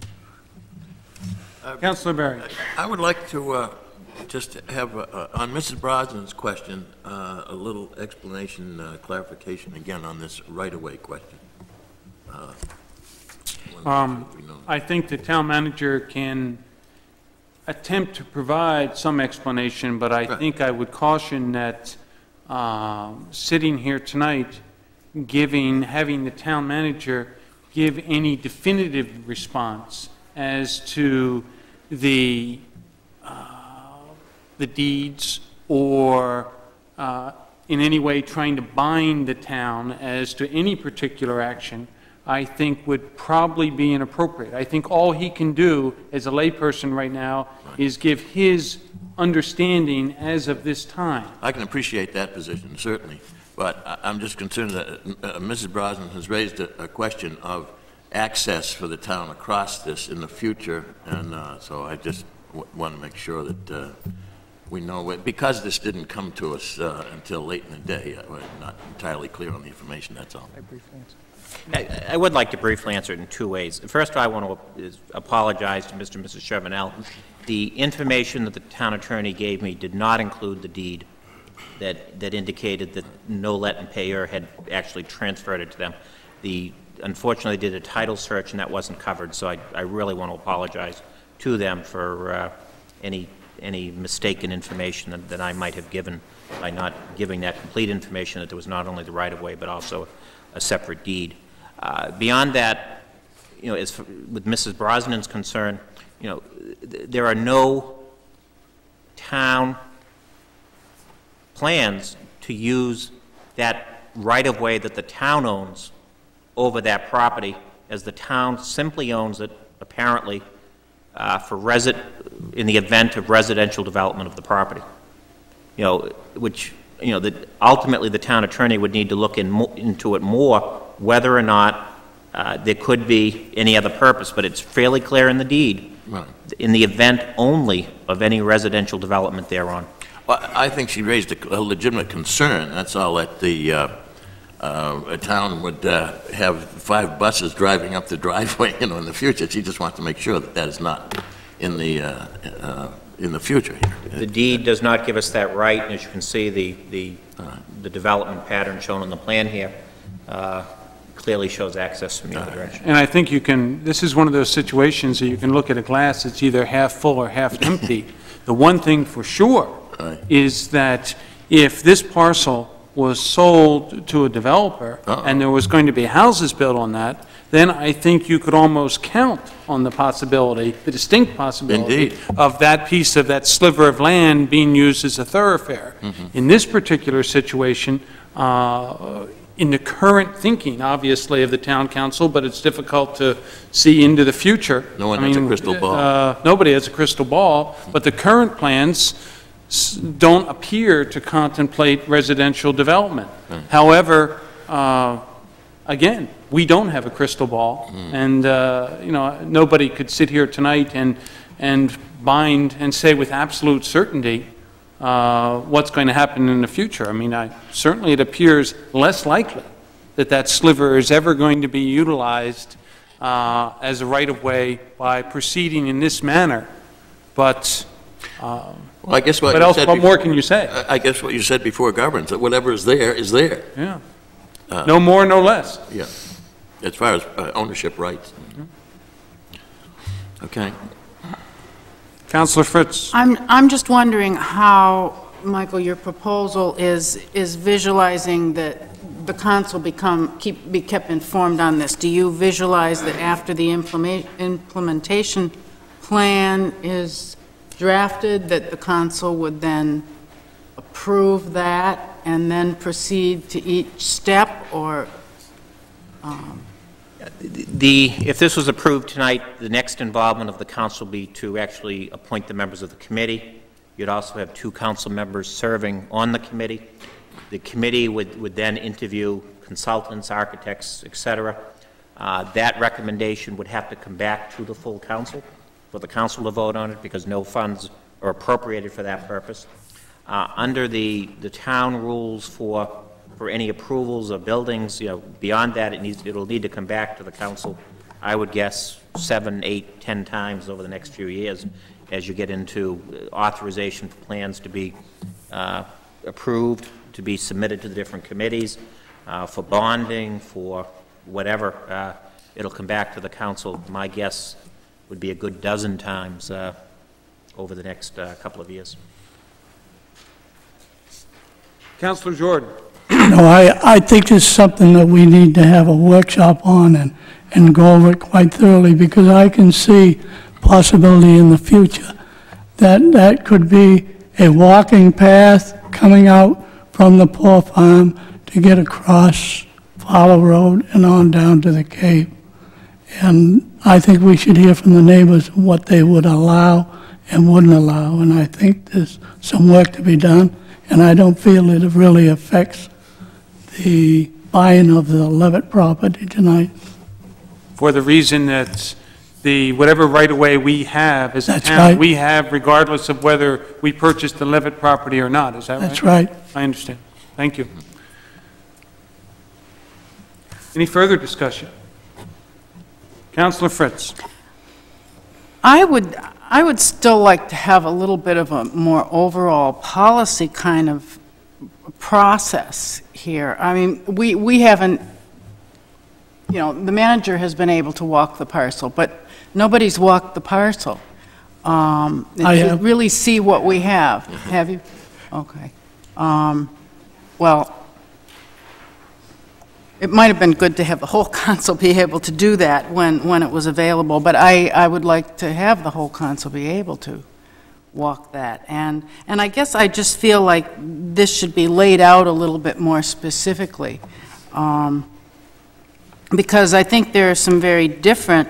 Councilor Berry.
I would like to just have, on Mrs. Brosnan's question, a little explanation, clarification again on this right-of-way question.
I think the town manager can attempt to provide some explanation, but I think I would caution that sitting here tonight, having the town manager give any definitive response as to the deeds or in any way trying to bind the town as to any particular action, I think would probably be inappropriate. I think all he can do as a layperson right now is give his understanding as of this time.
I can appreciate that position, certainly, but I'm just concerned that Mrs. Brosnan has raised a question of access for the town across this in the future, and so I just want to make sure that we know, because this didn't come to us until late in the day, we're not entirely clear on the information, that's all.
I would like to briefly answer it in 2 ways. First, I want to apologize to Mr. and Mrs. Charbonnel. The information that the town attorney gave me did not include the deed that indicated that no let and payer had actually transferred it to them. Unfortunately, did a title search and that wasn't covered, so I really want to apologize to them for any mistaken information that I might have given by not giving that complete information, that there was not only the right-of-way but also a separate deed. Beyond that, with Mrs. Brosnan's concern, there are no town plans to use that right-of-way that the town owns over that property, as the town simply owns it, apparently, in the event of residential development of the property. That ultimately the town attorney would need to look into it more, whether or not there could be any other purpose, but it's fairly clear in the deed, in the event only of any residential development thereon.
Well, I think she raised a legitimate concern, that's all, that a town would have 5 buses driving up the driveway, in the future. She just wants to make sure that that is not in the future here.
The deed does not give us that right, and as you can see, the development pattern shown on the plan here clearly shows access from the other direction.
And I think this is one of those situations that you can look at a glass that's either half full or half empty. The one thing for sure is that if this parcel was sold to a developer and there was going to be houses built on that, then I think you could almost count on the possibility, the distinct possibility, of that piece of that sliver of land being used as a thoroughfare. In this particular situation, in the current thinking, obviously, of the town council, but it's difficult to see into the future.
No one has a crystal ball.
Nobody has a crystal ball, but the current plans don't appear to contemplate residential development. However, again, we don't have a crystal ball, and you know, nobody could sit here tonight and bind and say with absolute certainty what's going to happen in the future. I mean, certainly it appears less likely that that sliver is ever going to be utilized as a right-of-way by proceeding in this manner. But
well, I guess what
more can you say?
I guess what you said before governs, that whatever is there is there.
Yeah. No more, no less.
Yeah. As far as ownership rights. Okay.
Councillor Fritz.
I'm just wondering how, Michael, your proposal is visualizing that the council be kept informed on this. Do you visualize that after the implementation plan is drafted, that the council would then approve that and then proceed to each step, or?
If this was approved tonight, the next involvement of the council would be to actually appoint the members of the committee. You'd also have 2 council members serving on the committee. The committee would then interview consultants, architects, etc. That recommendation would have to come back to the full council for the council to vote on it, because no funds are appropriated for that purpose. Under the town rules for any approvals of buildings, you know, beyond that, it'll need to come back to the council, I would guess 7, 8, 10 times over the next few years, as you get into authorization for plans to be approved, to be submitted to the different committees, for bonding, for whatever. It'll come back to the council. My guess would be a good dozen times over the next couple of years.
Councillor Jordan.
No, I think it's something that we need to have a workshop on and go over it quite thoroughly, because I can see possibility in the future that could be a walking path coming out from the Poor Farm to get across Fowler Road and on down to the Cape. And I think we should hear from the neighbors what they would allow and wouldn't allow. And I think there's some work to be done, and I don't feel it really affects the buying of the Levitt property tonight.
For the reason that whatever right-of-way we have as a
That's
town,
right.
we have regardless of whether we purchase the Levitt property or not. Is that right?
That's right.
I understand. Thank you. Any further discussion? Councillor Fritz.
I would still like to have a little bit of a more overall policy kind of process here. I mean, we haven't, you know, the manager has been able to walk the parcel, but nobody's walked the parcel.
I
to
have.
really see what we have. Have you? Okay. Well, it might have been good to have the whole council be able to do that when it was available, but I would like to have the whole council be able to walk that. And I guess I just feel like this should be laid out a little bit more specifically, because I think there are some very different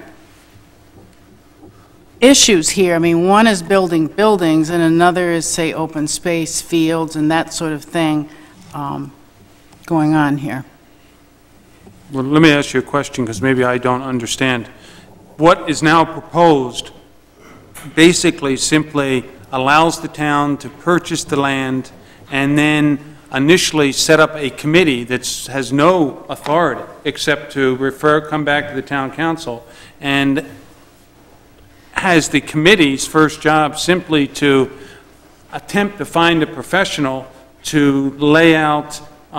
issues here. I mean, one is building buildings, and another is, say, open space, fields, and that sort of thing going on here.
Well, let me ask you a question, because maybe I don't understand. What is now proposed basically simply allows the town to purchase the land and then initially set up a committee that has no authority except to come back to the town council, and has the committee's first job simply to attempt to find a professional to lay out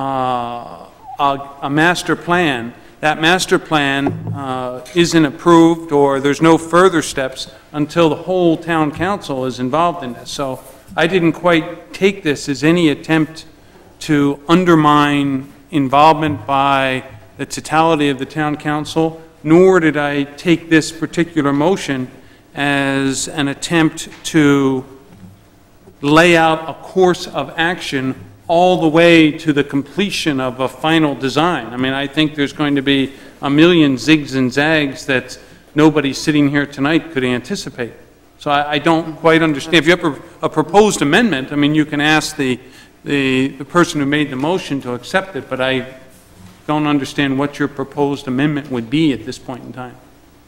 a master plan. That master plan isn't approved, or there's no further steps until the whole town council is involved in this. So I didn't quite take this as any attempt to undermine involvement by the totality of the town council, nor did I take this particular motion as an attempt to lay out a course of action all the way to the completion of a final design. I mean, I think there's going to be a million zigs and zags that nobody sitting here tonight could anticipate. So I don't quite understand. If you have a proposed amendment, I mean, you can ask the person who made the motion to accept it, but I don't understand what your proposed amendment would be at this point in time.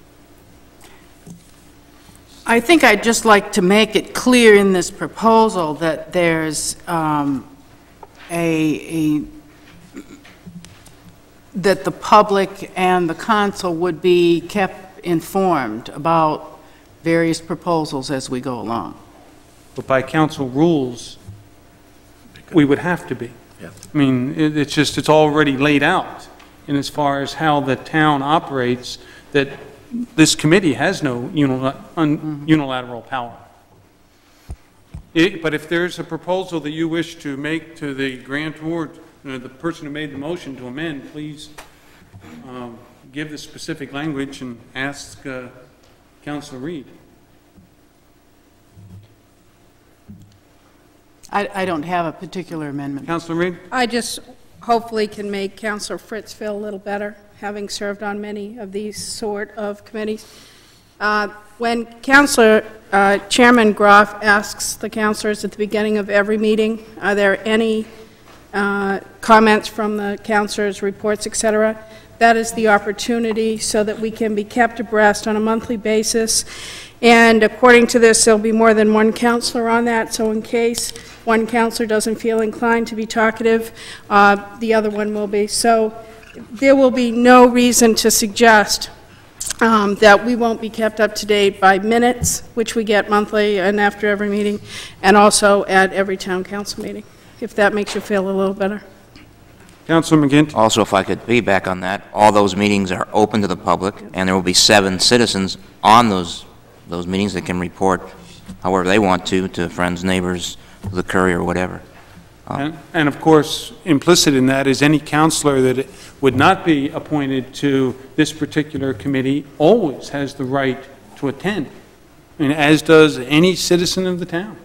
I think I'd just like to make it clear in this proposal that there's that the public and the council would be kept informed about various proposals as we go along.
But by council rules, we would have to be.
Yeah.
I mean, it's already laid out in as far as how the town operates, that this committee has no unilateral power. But if there's a proposal that you wish to make to the grantor, the person who made the motion to amend, please give the specific language and ask Councilor Reed.
I don't have a particular amendment.
Councilor Reed?
I just hopefully can make Councilor Fritz feel a little better, having served on many of these sort of committees. When Councilor Chairman Groff asks the councilors at the beginning of every meeting, are there any comments from the councilors, reports, etc., that is the opportunity so that we can be kept abreast on a monthly basis. And according to this, there'll be more than one counselor on that, so in case one counselor doesn't feel inclined to be talkative, the other one will be. So there will be no reason to suggest that we won't be kept up to date by minutes, which we get monthly and after every meeting, and also at every town council meeting, if that makes you feel a little better.
Councilor McGinty?
Also, if I could piggyback on that, all those meetings are open to the public, and there will be 7 citizens on those meetings that can report however they want to friends, neighbors, the Courier, whatever.
And of course, implicit in that is any counselor that would not be appointed to this particular committee always has the right to attend, and as does any citizen of the town.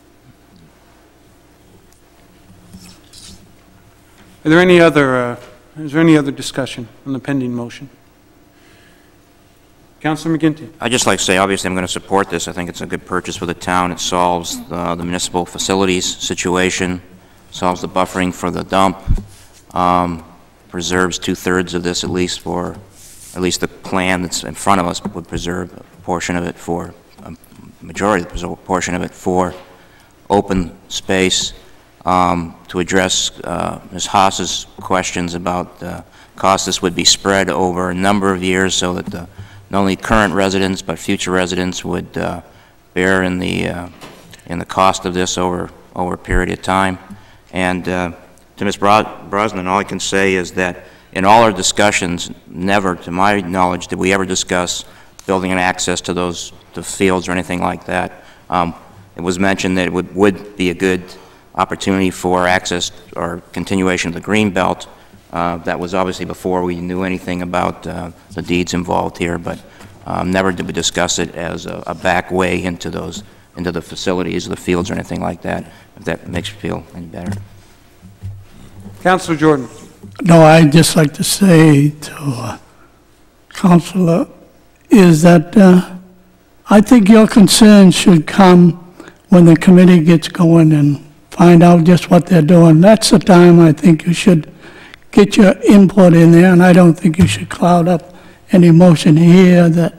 Are there any other, is there any other discussion on the pending motion? Councilor McGinty.
I'd just like to say, obviously, I'm going to support this. I think it's a good purchase for the town. It solves the municipal facilities situation, solves the buffering for the dump, preserves 2/3 of this at least the plan that's in front of us would preserve a portion of it for, a majority of the portion of it for open space. To address Ms. Haas's questions about costs, this would be spread over a number of years so that not only current residents but future residents would bear in the cost of this over a period of time. And to Ms. Brosnan, all I can say is that in all our discussions, never, to my knowledge, did we ever discuss building an access to those fields or anything like that. It was mentioned that it would be a good opportunity for access or continuation of the green belt. That was obviously before we knew anything about the deeds involved here, but never did we discuss it as a back way into the facilities or the fields or anything like that, if that makes you feel any better.
Councilor Jordan.
No, I'd just like to say to Councilor is that I think your concerns should come when the committee gets going and find out just what they're doing. That's the time I think you should get your input in there, and I don't think you should cloud up any motion here that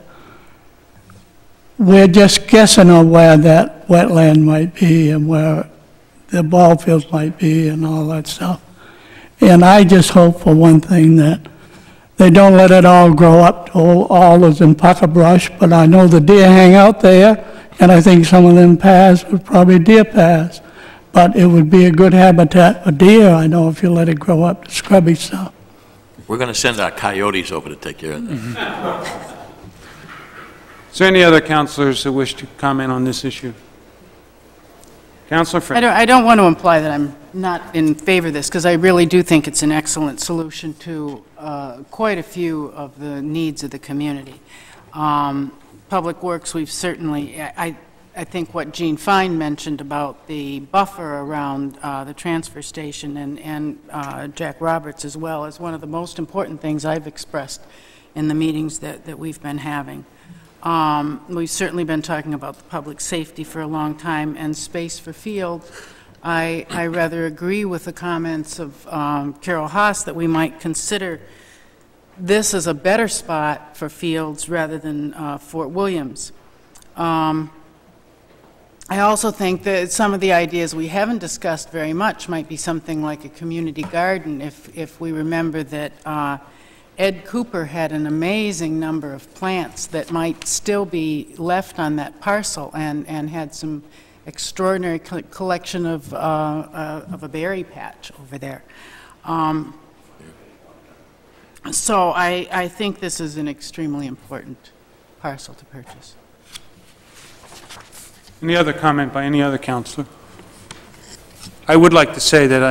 we're just guessing on where that wetland might be and where the ball fields might be and all that stuff. And I just hope for one thing that they don't let it all grow up to alders and pucker brush, but I know the deer hang out there, and I think some of them paths would probably deer paths. But it would be a good habitat for deer, I know, if you let it grow up to scrubby stuff.
We're going to send our coyotes over to take care of that.
Is there any other councilors who wish to comment on this issue? Councilor Fritz.
I don't want to imply that I'm not in favor of this, because I really do think it's an excellent solution to quite a few of the needs of the community. Public Works, we've certainly, I think what Gene Fine mentioned about the buffer around the transfer station and Jack Roberts as well is one of the most important things I've expressed in the meetings that we've been having. We've certainly been talking about the public safety for a long time, and space for field. I rather agree with the comments of Carol Haas that we might consider this as a better spot for fields rather than Fort Williams. I also think that some of the ideas we haven't discussed very much might be something like a community garden, if we remember that Ed Cooper had an amazing number of plants that might still be left on that parcel, and had some extraordinary collection of a berry patch over there. So I think this is an extremely important parcel to purchase.
Any other comment by any other counselor? I would like to say that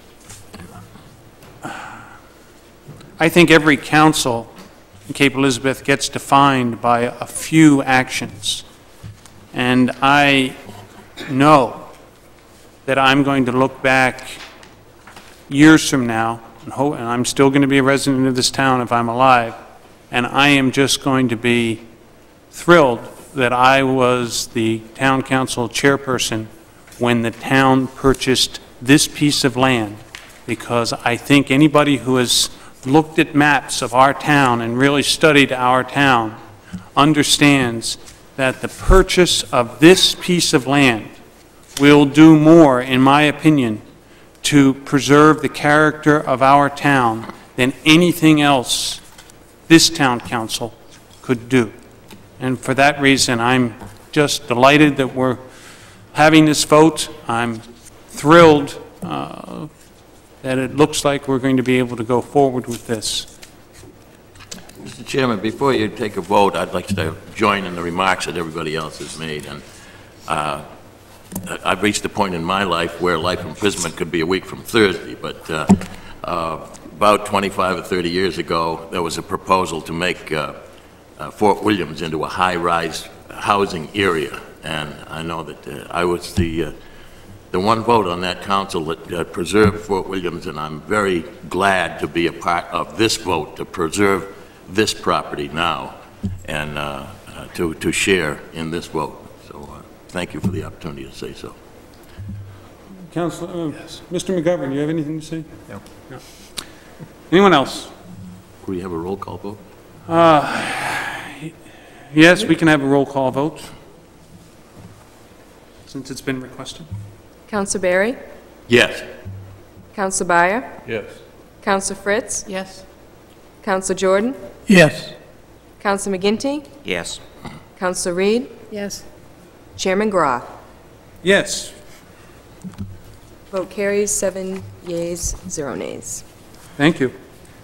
I think every council in Cape Elizabeth gets defined by a few actions. And I know that I'm going to look back years from now, and I'm still going to be a resident of this town if I'm alive, and I am just going to be thrilled that I was the town council chairperson when the town purchased this piece of land, because I think anybody who has looked at maps of our town and really studied our town understands that the purchase of this piece of land will do more, in my opinion, to preserve the character of our town than anything else this town council could do. And for that reason, I'm just delighted that we're having this vote. I'm thrilled that it looks like we're going to be able to go forward with this.
Mr. Chairman, before you take a vote, I'd like to join in the remarks that everybody else has made. And I've reached a point in my life where life imprisonment could be a week from Thursday, but about 25 or 30 years ago, there was a proposal to make Fort Williams into a high-rise housing area, and I know that I was the one vote on that council that preserved Fort Williams, and I'm very glad to be a part of this vote to preserve this property now and to share in this vote. So thank you for the opportunity to say so.
Councilor, Mr. McGovern, you have anything to say?
No.
No. Anyone else?
Could we have a roll call vote?
Yes, we can have a roll call vote, since it's been requested.
Counsel Barry?
Yes.
Counsel Bayer?
Yes.
Counsel Fritz?
Yes.
Counsel Jordan?
Yes.
Counsel McGinty?
Yes.
Counsel Reed?
Yes.
Chairman Groff?
Yes.
Vote carries 7 yeas, 0 nays.
Thank you.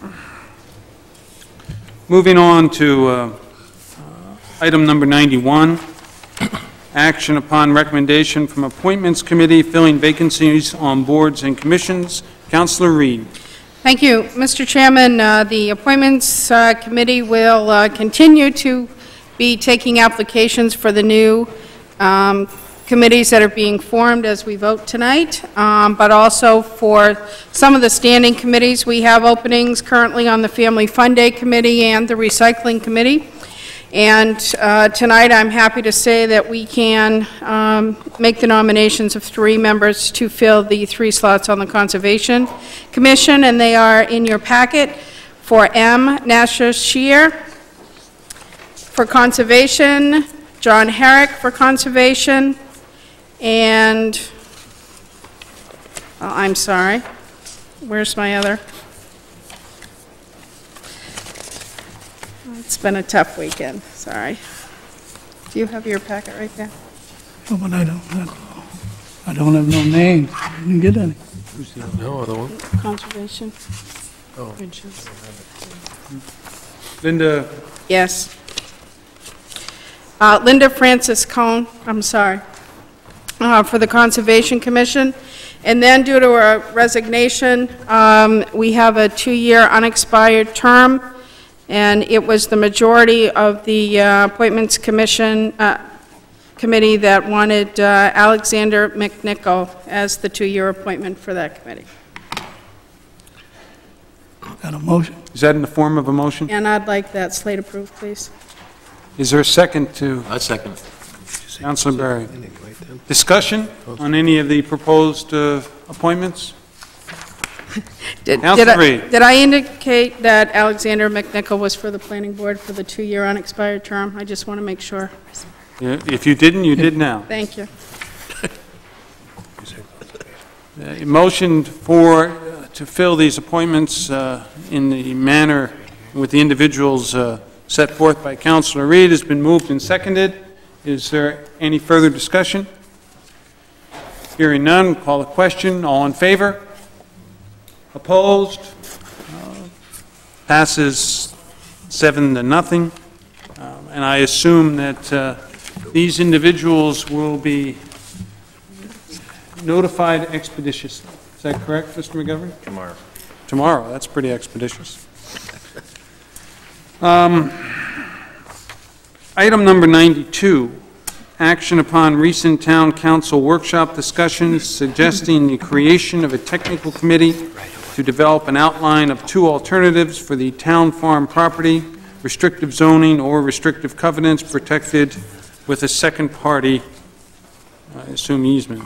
Moving on to item number 91, action upon recommendation from Appointments Committee filling vacancies on boards and commissions. Councilor Reed.
Thank you, Mr. Chairman. The Appointments Committee will continue to be taking applications for the new committees that are being formed as we vote tonight, but also for some of the standing committees. We have openings currently on the Family Fun Day Committee and the Recycling Committee. And tonight I'm happy to say that we can make the nominations of 3 members to fill the 3 slots on the Conservation Commission, and they are in your packet. For M. Nasha Shear, for Conservation, John Herrick for Conservation, and, oh, I'm sorry, where's my other? It's been a tough weekend, sorry. Do you have your packet right there?
Oh, but I don't have no names. I didn't get any.
No other one.
Conservation.
Oh.
Linda.
Yes. Linda Francis Cohn, I'm sorry, for the Conservation Commission. And then due to a resignation, we have a 2-year unexpired term, and it was the majority of the Appointments Commission committee that wanted Alexander McNichol as the 2-year appointment for that committee.
Got a motion?
Is that in the form of a motion?
And I'd like that slate approved, please.
Is there a second to?
I second.
Councilor Berry. Discussion on any of the proposed appointments? Councilor Reid.
Did I indicate that Alexander McNichol was for the planning board for the 2-year unexpired term? I just want to make sure.
Yeah, if you didn't, you did now.
Thank you.
Motion for to fill these appointments in the manner with the individuals set forth by Councilor Reid has been moved and seconded. Is there any further discussion? Hearing none, call the question. All in favor? Opposed? Passes 7-0. And I assume that these individuals will be notified expeditiously. Is that correct, Mr. McGovern?
Tomorrow.
Tomorrow. That's pretty expeditious. Item number 92, action upon recent Town Council workshop discussions suggesting the creation of a technical committee to develop an outline of 2 alternatives for the town farm property, restrictive zoning or restrictive covenants protected with a second party, I assume easement.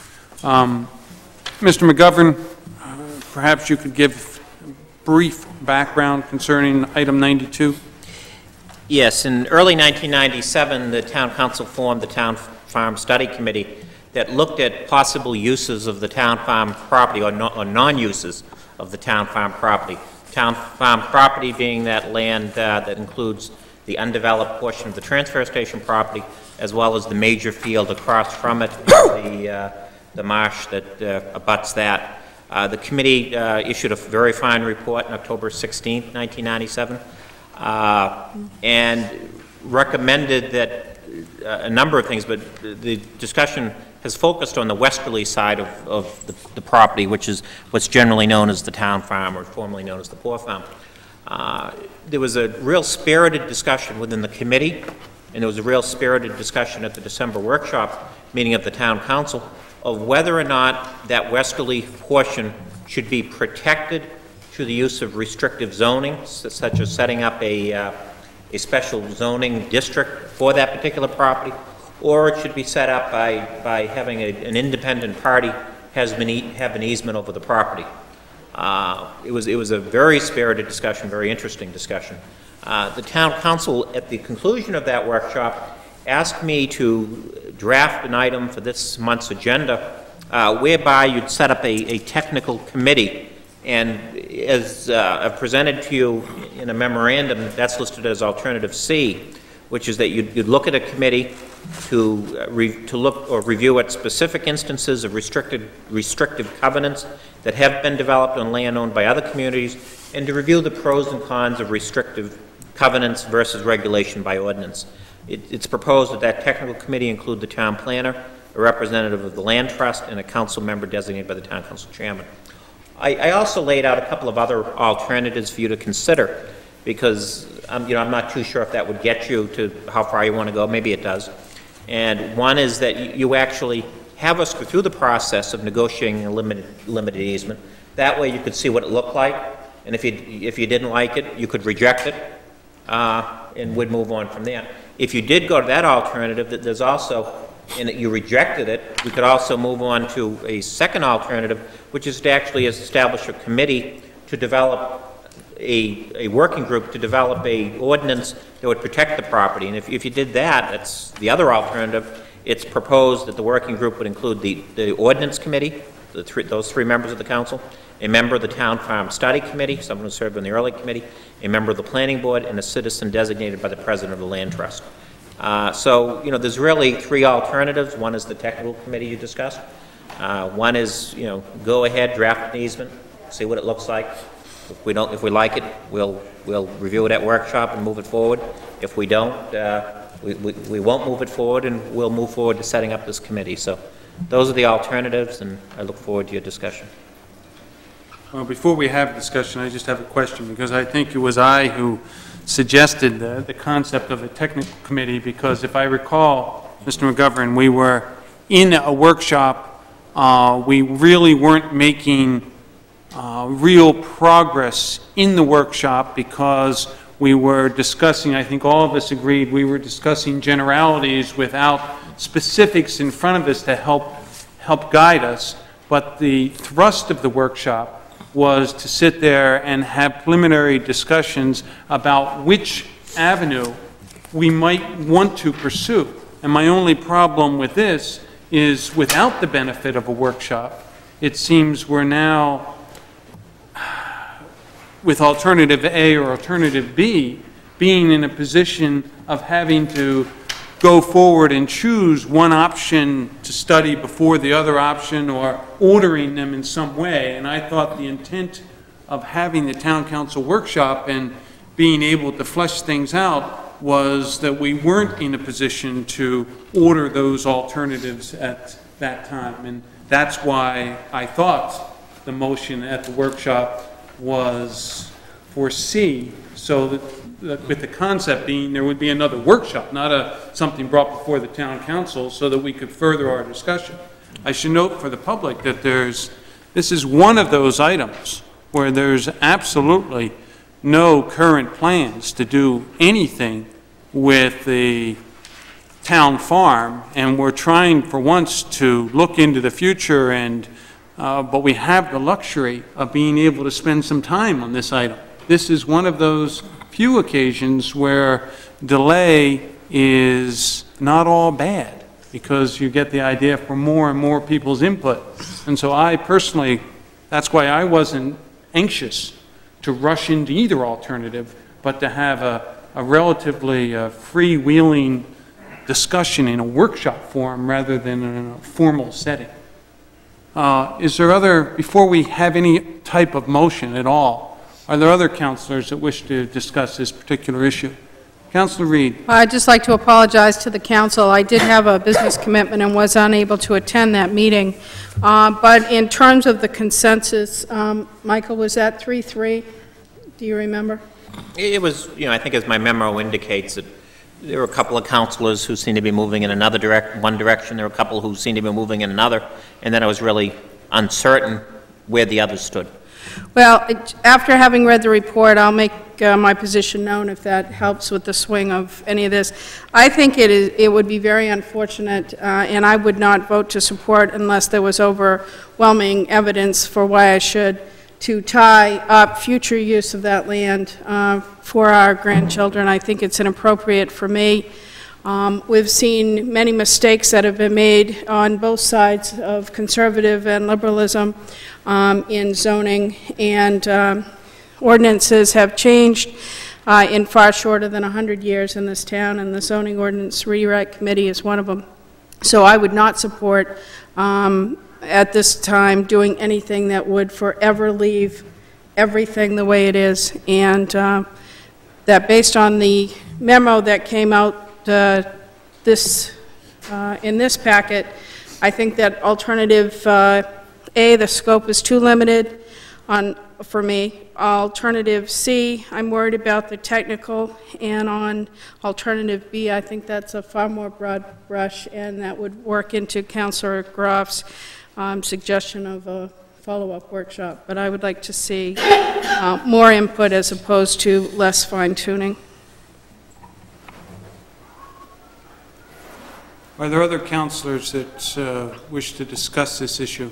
Mr. McGovern, perhaps you could give a brief background concerning item 92.
Yes, in early 1997, the Town Council formed the Town Farm Study Committee that looked at possible uses of the town farm property or non-uses of the town farm property. Town farm property being that land that includes the undeveloped portion of the transfer station property, as well as the major field across from it, the marsh that abuts that. The committee issued a very fine report on October 16, 1997, and recommended that a number of things, but the discussion has focused on the westerly side of the property, which is what's generally known as the town farm, or formerly known as the poor farm. There was a real spirited discussion within the committee, and there was a real spirited discussion at the December workshop meeting of the Town Council of whether or not that westerly portion should be protected through the use of restrictive zoning, such as setting up a special zoning district for that particular property, or it should be set up by having an independent party have an easement over the property. It was a very spirited discussion, very interesting discussion. The Town Council, at the conclusion of that workshop, asked me to draft an item for this month's agenda whereby you'd set up a technical committee. And as I've presented to you in a memorandum, that's listed as Alternative C, which is that you'd look at a committee to look or review at specific instances of restrictive covenants that have been developed on land owned by other communities, and to review the pros and cons of restrictive covenants versus regulation by ordinance. It's proposed that that technical committee include the town planner, a representative of the land trust, and a council member designated by the town council chairman. I also laid out a couple of other alternatives for you to consider, because I'm not too sure if that would get you to how far you want to go. Maybe it does. And one is that you actually have us go through the process of negotiating a limited easement. That way you could see what it looked like, and if you didn't like it, you could reject it, and would move on from there. If you did go to that alternative, that there's also, and that you rejected it, we could also move on to a second alternative, which is to actually establish a committee to develop a working group to develop a ordinance that would protect the property. And if you did that, that's the other alternative. It's proposed that the working group would include the ordinance committee, those 3 members of the council, a member of the Town Farm Study Committee, someone who served on the early committee, a member of the Planning Board, and a citizen designated by the President of the Land Trust. So, there's really 3 alternatives. One is the technical committee you discussed. One is, go ahead, draft an easement, see what it looks like. If we like it, we'll review it at workshop and move it forward. If we don't, we won't move it forward, and we'll move forward to setting up this committee. So those are the alternatives, and I look forward to your discussion.
Well, before we have a discussion, I just have a question, because I think it was I who suggested the concept of a technical committee, because if I recall, Mr. McGovern, we were in a workshop, we really weren't making real progress in the workshop because we were discussing, I think all of us agreed, we were discussing generalities without specifics in front of us to help guide us. But the thrust of the workshop was to sit there and have preliminary discussions about which avenue we might want to pursue. And my only problem with this is, without the benefit of a workshop, it seems we're now, with alternative A or alternative B, being in a position of having to go forward and choose one option to study before the other option, or ordering them in some way. And I thought the intent of having the town council workshop and being able to flesh things out was that we weren't in a position to order those alternatives at that time. And that's why I thought the motion at the workshop was for C, so that with the concept being there would be another workshop, not something brought before the town council, so that we could further our discussion. I should note for the public that this is one of those items where there's absolutely no current plans to do anything with the town farm, and we're trying for once to look into the future, and but we have the luxury of being able to spend some time on this item. This is one of those few occasions where delay is not all bad, because you get the idea from more and more people's input. And so I personally, that's why I wasn't anxious to rush into either alternative, but to have a relatively freewheeling discussion in a workshop form rather than in a formal setting. Is there before we have any type of motion at all, are there other councilors that wish to discuss this particular issue? Councilor Reed.
I'd just like to apologize to the council. I did have a business commitment and was unable to attend that meeting. But in terms of the consensus, Michael, was that 3-3? Do you remember?
It was, I think as my memo indicates, that there were a couple of councilors who seemed to be moving in one direction. There were a couple who seemed to be moving in another. And then I was really uncertain where the others stood.
Well, after having read the report, I'll make my position known if that helps with the swing of any of this. I think it would be very unfortunate, and I would not vote to support unless there was overwhelming evidence for why I should, to tie up future use of that land for our grandchildren. I think it's inappropriate for me. We've seen many mistakes that have been made on both sides of conservative and liberalism in zoning, and ordinances have changed in far shorter than 100 years in this town, and the Zoning Ordinance Rewrite Committee is one of them. So I would not support at this time doing anything that would forever leave everything the way it is, and that based on the memo that came out in this packet, I think that alternative A, the scope is too limited for me. Alternative C, I'm worried about the technical, and on alternative B, I think that's a far more broad brush, and that would work into Councillor Groff's suggestion of a follow-up workshop. But I would like to see more input as opposed to less fine-tuning.
Are there other councilors that wish to discuss this issue?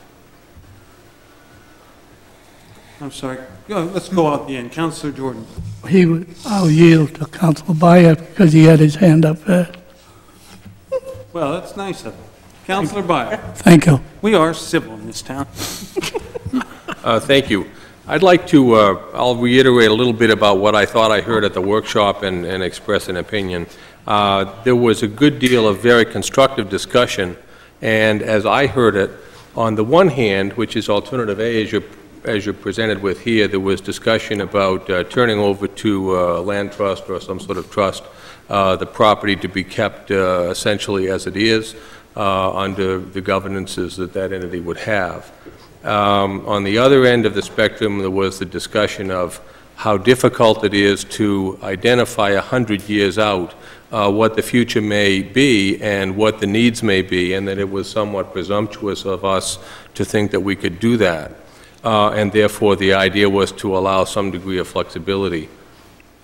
I'm sorry. Let's go out the end. Councilor Jordan.
I'll yield to Councilor Byer because he had his hand up first.
Well, that's nice of him. Councilor Byer.
Thank you.
We are civil in this town.
Thank you. I'd like to, I'll reiterate a little bit about what I thought I heard at the workshop and express an opinion. There was a good deal of very constructive discussion, and as I heard it, on the one hand, which is alternative A, as you're presented with here, there was discussion about turning over to a land trust or some sort of trust the property to be kept essentially as it is under the governances that that entity would have. On the other end of the spectrum, there was the discussion of how difficult it is to identify 100 years out what the future may be and what the needs may be, and that it was somewhat presumptuous of us to think that we could do that. And therefore, the idea was to allow some degree of flexibility.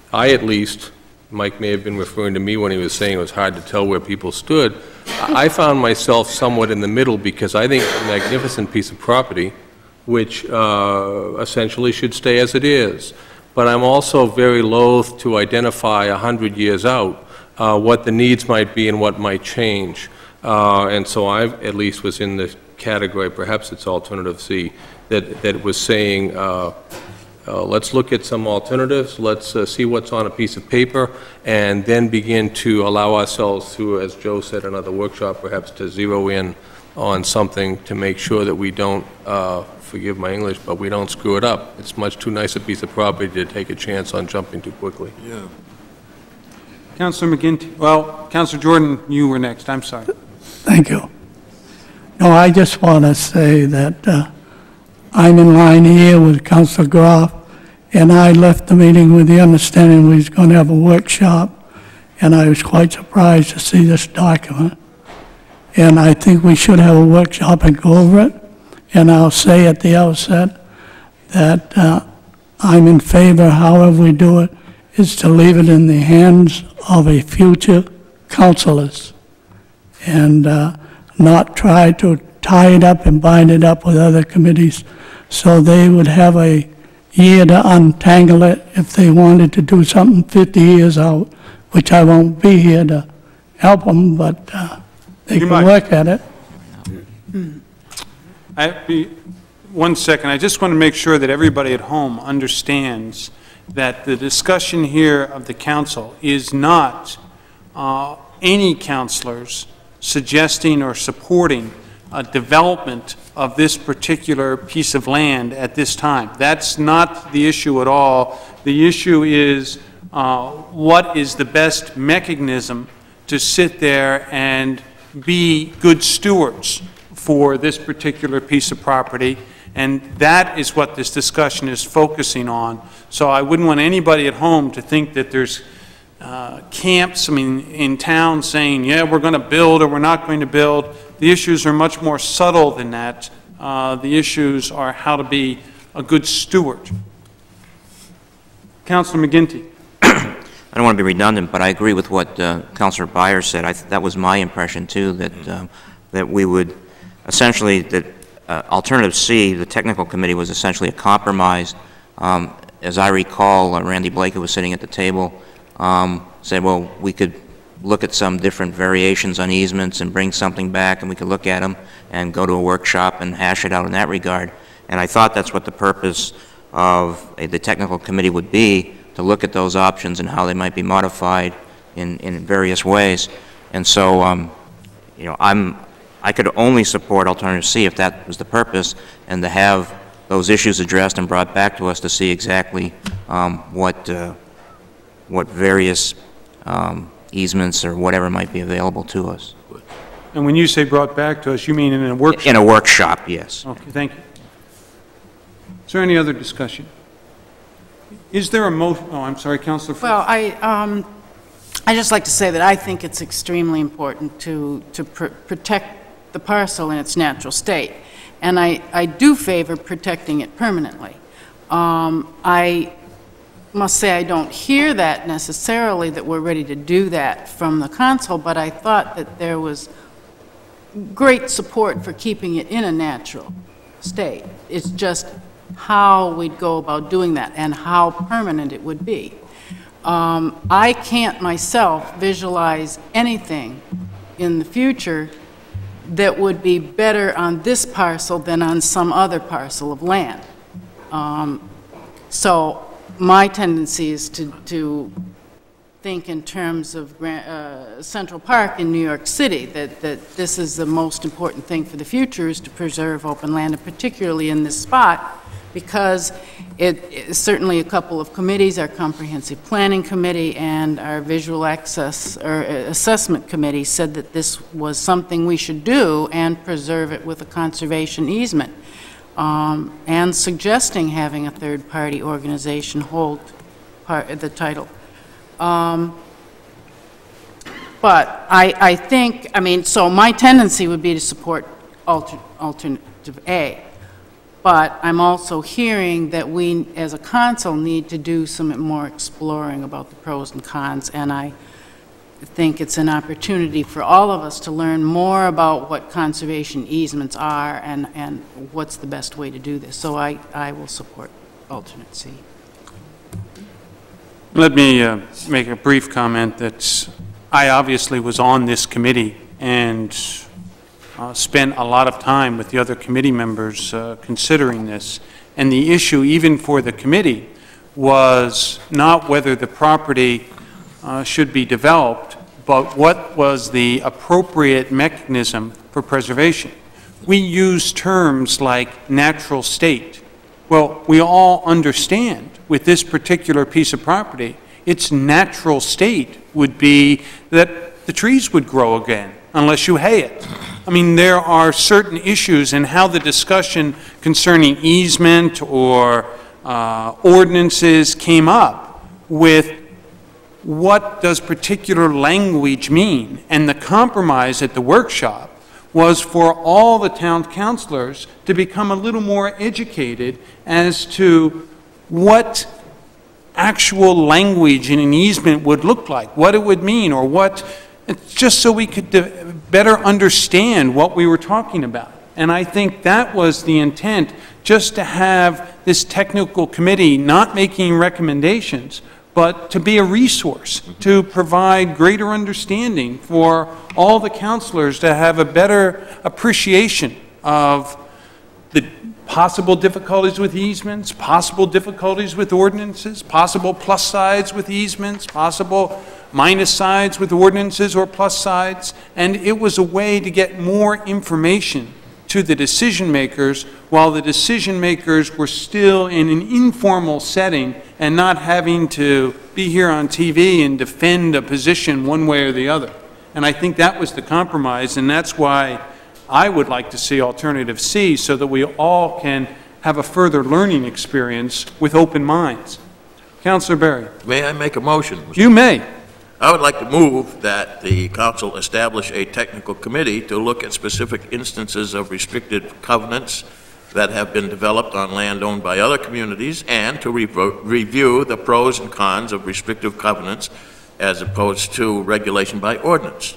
I at least, Mike may have been referring to me when he was saying it was hard to tell where people stood, I found myself somewhat in the middle because I think it's a magnificent piece of property which essentially should stay as it is. But I'm also very loath to identify 100 years out what the needs might be and what might change. And so I at least was in the category, perhaps it's alternative C, that was saying, let's look at some alternatives, let's see what's on a piece of paper, and then begin to allow ourselves through, as Joe said, another workshop, perhaps to zero in on something to make sure that we don't, forgive my English, but we don't screw it up. It's much too nice a piece of property to take a chance on jumping too quickly.
Yeah. Councilor McGinty, well, Councilor Jordan, you were next, I'm sorry.
Thank you. No, I just want to say that I'm in line here with Councilor Groff, and I left the meeting with the understanding we was going to have a workshop, and I was quite surprised to see this document. And I think we should have a workshop and go over it. And I'll say at the outset that I'm in favor, however we do it, is to leave it in the hands of a future councilors and not try to tie it up and bind it up with other committees so they would have a year to untangle it if they wanted to do something 50 years out, which I won't be here to help them, but they can work at it.
One second, I just want to make sure that everybody at home understands that the discussion here of the council is not any councilors suggesting or supporting a development of this particular piece of land at this time. That's not the issue at all. The issue is what is the best mechanism to sit there and be good stewards for this particular piece of property, and that is what this discussion is focusing on. So I wouldn't want anybody at home to think that there's camps, in town saying, yeah, we're going to build or we're not going to build. The issues are much more subtle than that. The issues are how to be a good steward. Councilor McGinty.
I don't want to be redundant, but I agree with what Councilor Byer said. That was my impression, too, that we would essentially, that Alternative C, the technical committee, was essentially a compromise. As I recall, Randy Blake, who was sitting at the table, said, well, we could look at some different variations on easements and bring something back, and we could look at them and go to a workshop and hash it out in that regard. And I thought that's what the purpose of the technical committee would be, to look at those options and how they might be modified in various ways. And so, you know, I could only support Alternative C if that was the purpose, and to have those issues addressed and brought back to us to see exactly what various easements or whatever might be available to us.
And when you say brought back to us, you mean in a workshop?
In a workshop, yes.
Okay, thank you. Is there any other discussion? Is there a motion? Oh, I'm sorry, Councilor.
Well, I just like to say that I think it's extremely important to protect the parcel in its natural state, and I do favor protecting it permanently. I must say I don't hear that necessarily that we're ready to do that from the council, but I thought that there was great support for keeping it in a natural state. It's just how we'd go about doing that and how permanent it would be. I can't myself visualize anything in the future that would be better on this parcel than on some other parcel of land. So my tendency is to think in terms of Central Park in New York City, that this is the most important thing for the future, is to preserve open land, and particularly in this spot, because certainly a couple of committees, our Comprehensive Planning Committee and our Visual Access or Assessment Committee, said that this was something we should do and preserve it with a conservation easement, and suggesting having a third-party organization hold the title. But I think, so my tendency would be to support alternative A. But I'm also hearing that we, as a council, need to do some more exploring about the pros and cons, and I think it's an opportunity for all of us to learn more about what conservation easements are and what's the best way to do this. So I will support alternate C.
Let me make a brief comment that I obviously was on this committee and spent a lot of time with the other committee members considering this. And the issue, even for the committee, was not whether the property should be developed, but what was the appropriate mechanism for preservation. We use terms like natural state. Well, we all understand with this particular piece of property, its natural state would be that the trees would grow again unless you hay it. I mean, there are certain issues in how the discussion concerning easement or ordinances came up with what does particular language mean. And the compromise at the workshop was for all the town councilors to become a little more educated as to what actual language in an easement would look like, what it would mean, or what, just so we could better understand what we were talking about. And I think that was the intent, just to have this technical committee not making recommendations, but to be a resource, to provide greater understanding for all the councilors to have a better appreciation of the possible difficulties with easements, possible difficulties with ordinances, possible plus sides with easements, possible minus sides with ordinances or plus sides. And it was a way to get more information to the decision makers while the decision makers were still in an informal setting and not having to be here on TV and defend a position one way or the other. And I think that was the compromise, and that's why I would like to see alternative C, so that we all can have a further learning experience with open minds. Councillor Berry.
May I make a motion?
You may.
I would like to move that the council establish a technical committee to look at specific instances of restricted covenants that have been developed on land owned by other communities, and to review the pros and cons of restrictive covenants as opposed to regulation by ordinance.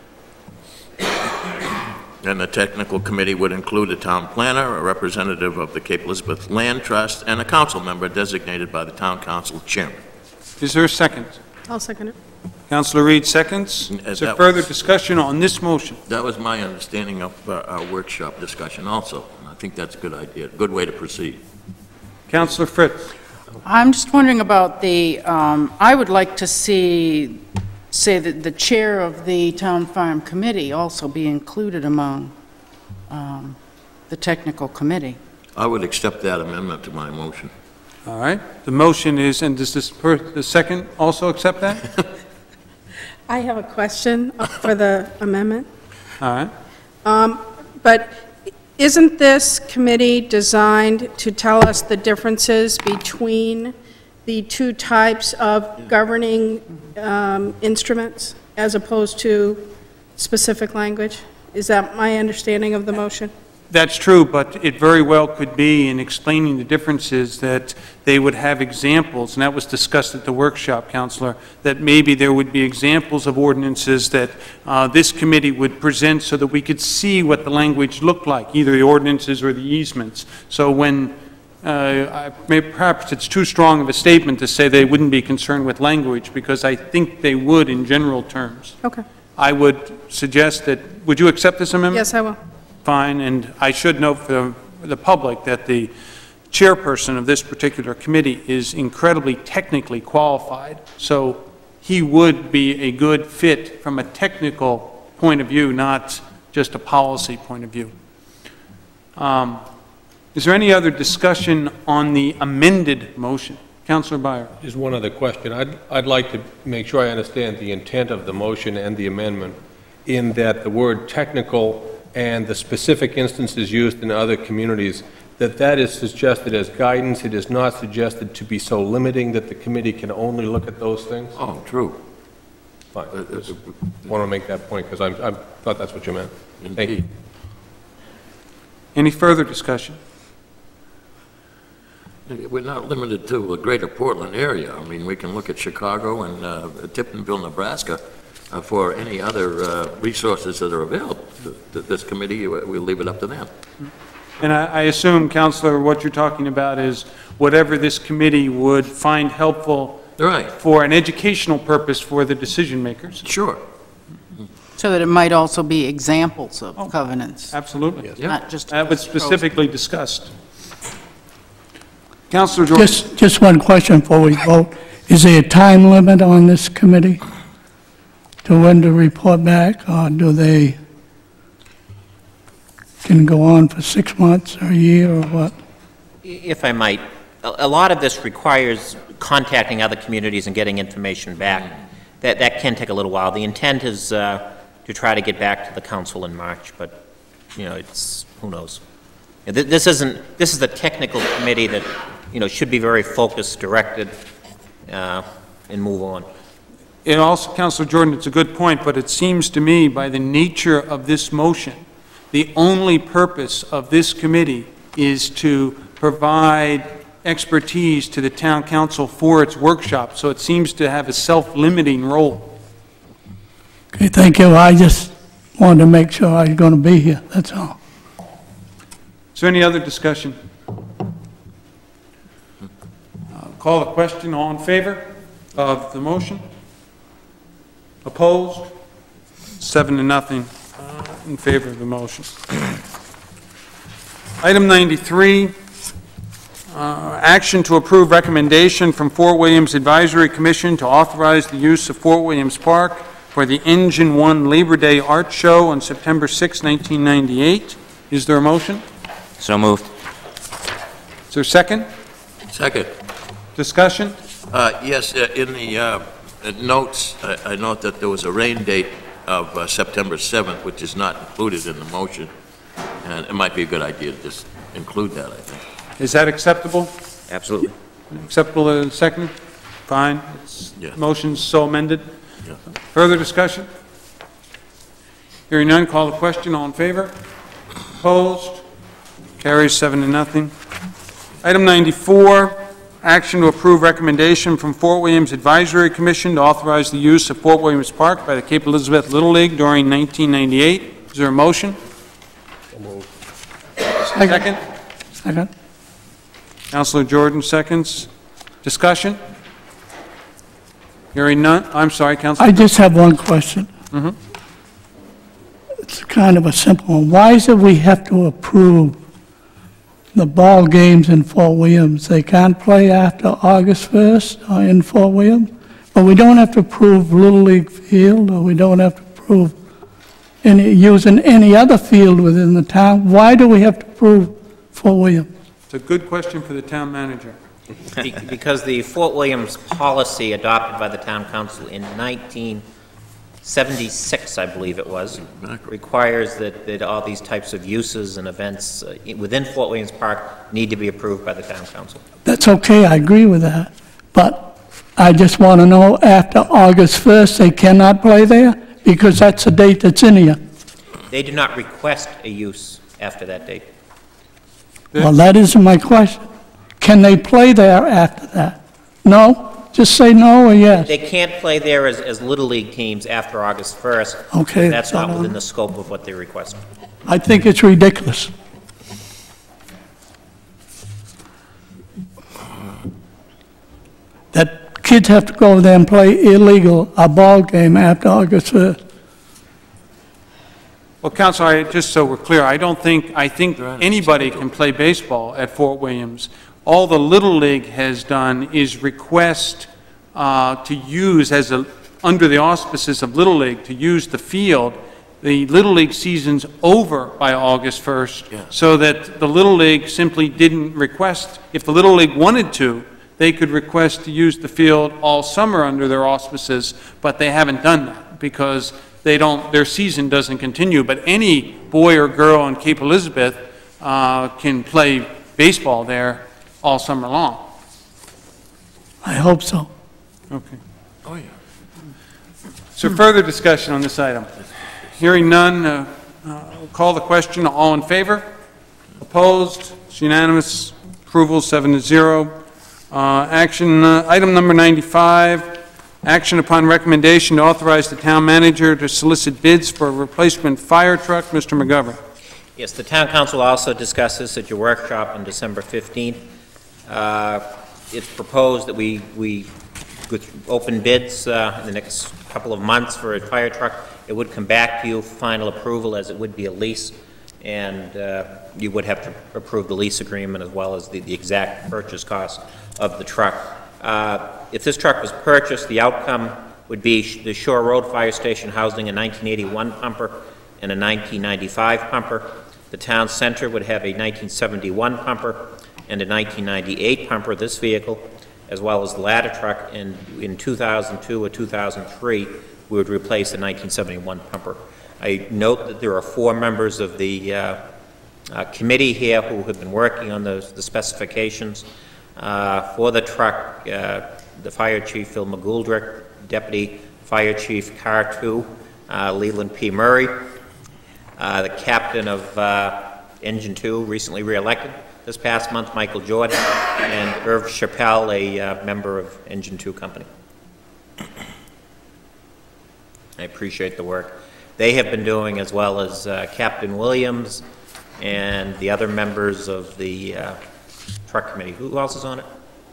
And the technical committee would include a town planner, a representative of the Cape Elizabeth Land Trust, and a council member designated by the town council chairman.
Is there a second?
I'll second it.
Councillor Reed seconds. Is there further discussion on this motion?
That was my understanding of our workshop discussion also. I think that's a good idea, good way to proceed.
Councillor Fritz.
I'm just wondering about the, I would like to say that the chair of the Town Farm Committee also be included among the technical committee.
I would accept that amendment to my motion.
All right. The motion is, and does the second also accept that?
I have a question for the amendment.
All right.
But isn't this committee designed to tell us the differences between the two types of governing instruments as opposed to specific language? Is that my understanding of the motion?
That's true, but it very well could be in explaining the differences that they would have examples, and that was discussed at the workshop, Councillor, that maybe there would be examples of ordinances that this committee would present so that we could see what the language looked like, either the ordinances or the easements. So when, perhaps it's too strong of a statement to say they wouldn't be concerned with language, because I think they would in general terms.
Okay.
I would suggest that, would you accept this amendment?
Yes, I will.
Fine, and I should note for the public that the chairperson of this particular committee is incredibly technically qualified, so he would be a good fit from a technical point of view, not just a policy point of view. Is there any other discussion on the amended motion? Councillor Beyer.
Just one other question. I'd like to make sure I understand the intent of the motion and the amendment, in that the word technical and the specific instances used in other communities, that is suggested as guidance. It is not suggested to be so limiting that the committee can only look at those things?
Oh, true.
Fine. I want to make that point because I thought that's what you meant.
Indeed.
Thank you.
Any further discussion?
We're not limited to the greater Portland area. I mean, we can look at Chicago and Tiptonville, Nebraska, for any other resources that are available to this committee. We'll leave it up to them.
And I assume, Counselor, what you're talking about is whatever this committee would find helpful for an educational purpose for the decision makers.
Sure.
So that it might also be examples of covenants.
Absolutely.
Not just
that was specifically discussed. Councilor Jordan.
Just one question before we vote. Is there a time limit on this committee to when to report back, or do they can go on for 6 months or a year or what?
If I might, a lot of this requires contacting other communities and getting information back. That can take a little while. The intent is to try to get back to the council in March, but, you know, it's, who knows? This is a technical committee that, you know, should be very focused, directed, and move on.
It also, Councilor Jordan, it's a good point, but it seems to me by the nature of this motion, the only purpose of this committee is to provide expertise to the town council for its workshop, so it seems to have a self-limiting role.
Okay, thank you. I just wanted to make sure I was going to be here, that's all.
Is there any other discussion? Call the question. All in favor of the motion? Opposed? 7-0 in favor of the motion. Item 93, action to approve recommendation from Fort Williams Advisory Commission to authorize the use of Fort Williams Park for the Engine 1 Labor Day Art Show on September 6, 1998. Is there a motion?
So moved.
Is there a second?
Second.
Discussion?
Yes, in the notes, I note that there was a rain date of September 7th, which is not included in the motion. And it might be a good idea to just include that, I think.
Is that acceptable?
Absolutely.
Acceptable as second? Fine.
Yes.
Motion's so amended.
Yeah.
Further discussion? Hearing none, call the question. All in favor? Opposed? Carries 7-0. Item 94, action to approve recommendation from Fort Williams Advisory Commission to authorize the use of Fort Williams Park by the Cape Elizabeth Little League during 1998. Is there a motion? Second?
Second.
Councilor Jordan seconds. Discussion? Hearing none. I'm sorry, Councilor.
I just have one question. It's kind of a simple one. Why is it we have to approve the ball games in Fort Williams? They can't play after August 1st in Fort Williams? But we don't have to approve Little League Field, or we don't have to approve using any other field within the town. Why do we have to approve Fort Williams?
It's a good question for the town manager.
Because the Fort Williams policy adopted by the town council in 1976, I believe it was, requires that all these types of uses and events within Fort Williams Park need to be approved by the town council.
That's okay, I agree with that. But I just want to know, after August 1st, they cannot play there? Because that's the date that's in here.
They do not request a use after that date.
Well, that isn't my question. Can they play there after that? No? Just say no or yes.
They can't play there as Little League teams after August 1st.
Okay.
That's not within the scope of what they request.
I think it's ridiculous. That kids have to go there and play illegal a ball game after August 1st.
Well, Councilor, just so we're clear, I think anybody can play baseball at Fort Williams. All the Little League has done is request to use, under the auspices of Little League, to use the field. The Little League season's over by August 1st, so that the Little League simply didn't request. If the Little League wanted to, they could request to use the field all summer under their auspices, but they haven't done that because their season doesn't continue. But any boy or girl in Cape Elizabeth can play baseball there all summer long.
I hope so.
Okay. Oh, yeah. So further discussion on this item? Hearing none, call the question. All in favor? Opposed? It's unanimous. Approval 7-0. Item number 95, action upon recommendation to authorize the town manager to solicit bids for a replacement fire truck. Mr. McGovern.
Yes, the town council also discussed this at your workshop on December 15th. It's proposed that we open bids in the next couple of months for a fire truck. It would come back to you for final approval, as it would be a lease, and you would have to approve the lease agreement as well as the exact purchase cost of the truck. If this truck was purchased, the outcome would be the Shore Road Fire Station housing a 1981 pumper and a 1995 pumper. The town center would have a 1971 pumper and a 1998 pumper, this vehicle, as well as the ladder truck, and in 2002 or 2003, we would replace the 1971 pumper. I note that there are 4 members of the committee here who have been working on the specifications for the truck. The Fire Chief, Phil McGoldrick, Deputy Fire Chief Car 2, Leland P. Murray, the Captain of Engine 2, recently re-elected this past month, Michael Jordan, and Irv Chappelle, a member of Engine 2 Company. I appreciate the work they have been doing, as well as Captain Williams and the other members of the truck committee. Who else is on it?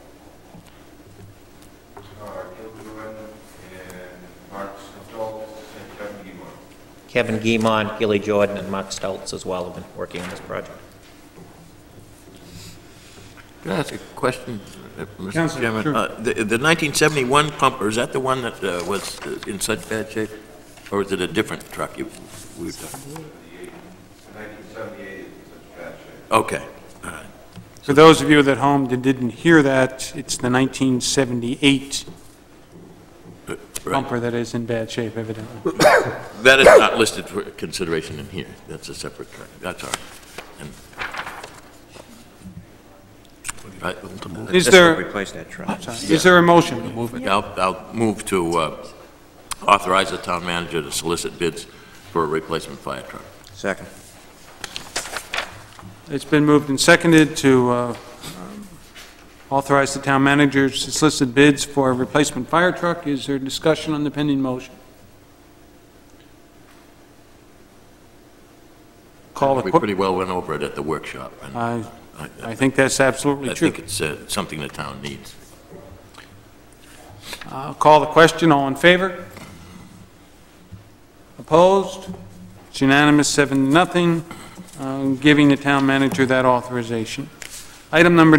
Kevin Guimond, Gilly Jordan, and Mark Stoltz as well have been working on this project.
Can I ask a question, Mr.
Councilor,
Chairman?
sure.
The 1971 pumper, is that the one that was in such bad shape? Or is it a different truck we've done?
1978 is in such bad shape.
Okay. All right.
For those of you at home that didn't hear that, it's the 1978 pumper that is in bad shape, evidently.
That is not listed for consideration in here. That's a separate truck. That's all right. And
is there
replace that truck?
Is there a motion?
I'll move to authorize the town manager to solicit bids for a replacement fire truck.
Second.
It's been moved and seconded to authorize the town manager to solicit bids for a replacement fire truck. Is there discussion on the pending motion?
We pretty well went over it at the workshop. And
I think that's absolutely true.
I think it's something the town needs.
Call the question. All in favor? Opposed? It's unanimous, 7-0, giving the town manager that authorization. Item number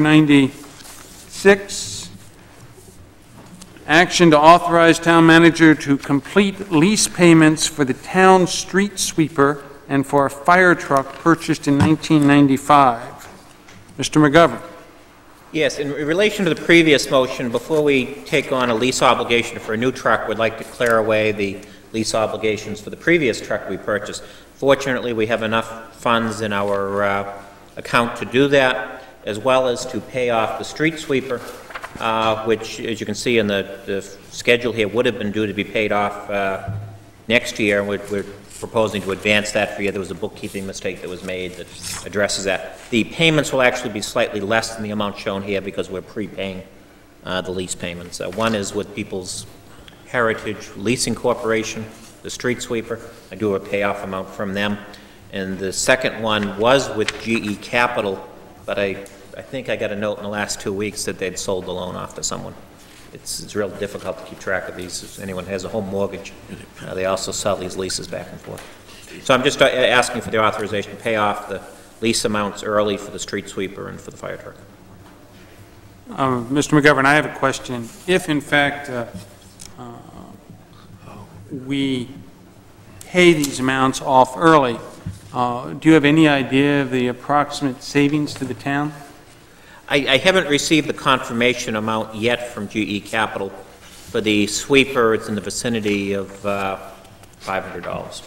96, action to authorize town manager to complete lease payments for the town street sweeper and for a fire truck purchased in 1995. Mr. McGovern.
Yes, in relation to the previous motion, before we take on a lease obligation for a new truck, we'd like to clear away the lease obligations for the previous truck we purchased. Fortunately, we have enough funds in our account to do that, as well as to pay off the street sweeper, which, as you can see in the schedule here, would have been due to be paid off next year. We're proposing to advance that for you. There was a bookkeeping mistake that was made that addresses that. The payments will actually be slightly less than the amount shown here because we're prepaying the lease payments. One is with People's Heritage Leasing Corporation, the street sweeper. I do have a payoff amount from them. And the second one was with GE Capital, but I think I got a note in the last 2 weeks that they'd sold the loan off to someone. It's real difficult to keep track of these. If anyone has a home mortgage, they also sell these leases back and forth. So I'm just asking for the authorization to pay off the lease amounts early for the street sweeper and for the fire truck.
Mr. McGovern, I have a question. If, in fact, we pay these amounts off early, do you have any idea of the approximate savings to the town?
I haven't received the confirmation amount yet from GE Capital. For the sweeper, it's in the vicinity of $500.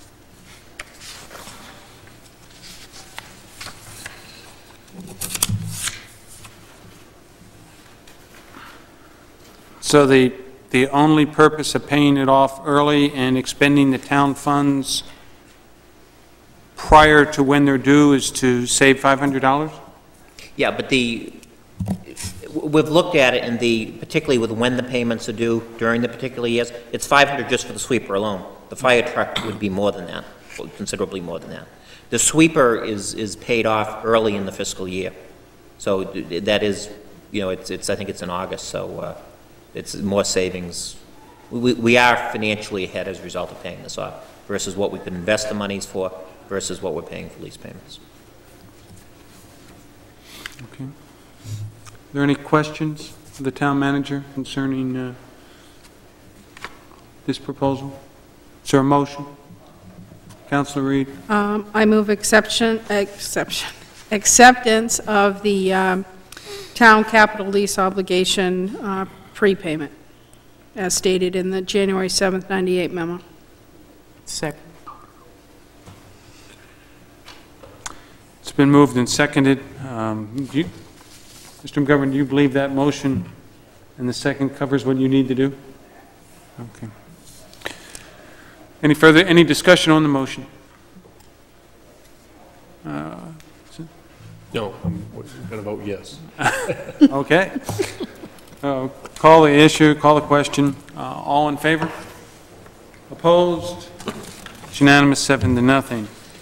So the only purpose of paying it off early and expending the town funds prior to when they're due is to save $500?
Yeah, but we've looked at it, and particularly with when the payments are due during the particular years, it's $500 just for the sweeper alone. The fire truck would be more than that, considerably more than that. The sweeper is paid off early in the fiscal year. So that is, I think it's in August, so it's more savings. We are financially ahead as a result of paying this off versus what we could invest the monies for versus what we're paying for lease payments.
Okay. Are there any questions for the town manager concerning this proposal? Is there a motion? Councilor Reed?
I move acceptance of the town capital lease obligation prepayment, as stated in the January 7th, 98 memo.
Second.
It's been moved and seconded. Mr. McGovern, do you believe that motion and the second covers what you need to do? Okay. Any discussion on the motion?
No, I'm going to vote yes.
Okay. Call the issue, call the question. All in favor? Opposed? It's unanimous, 7-0.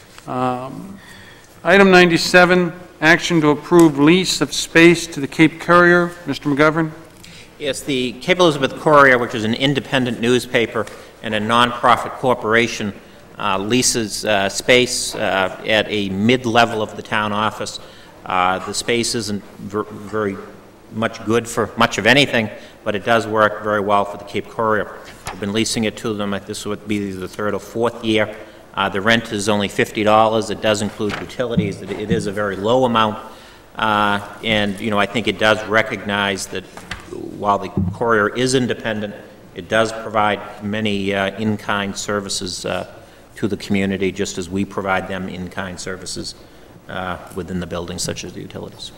Item 97, action to approve lease of space to the Cape Courier. Mr. McGovern?
Yes, the Cape Elizabeth Courier, which is an independent newspaper and a nonprofit corporation, leases space at a mid-level of the town office. The space isn't very much good for much of anything, but it does work very well for the Cape Courier. We've been leasing it to them. This would be the third or fourth year. The rent is only $50. It does include utilities. It is a very low amount, and I think it does recognize that while the Courier is independent, it does provide many in-kind services to the community, just as we provide them in-kind services within the building, such as the utilities.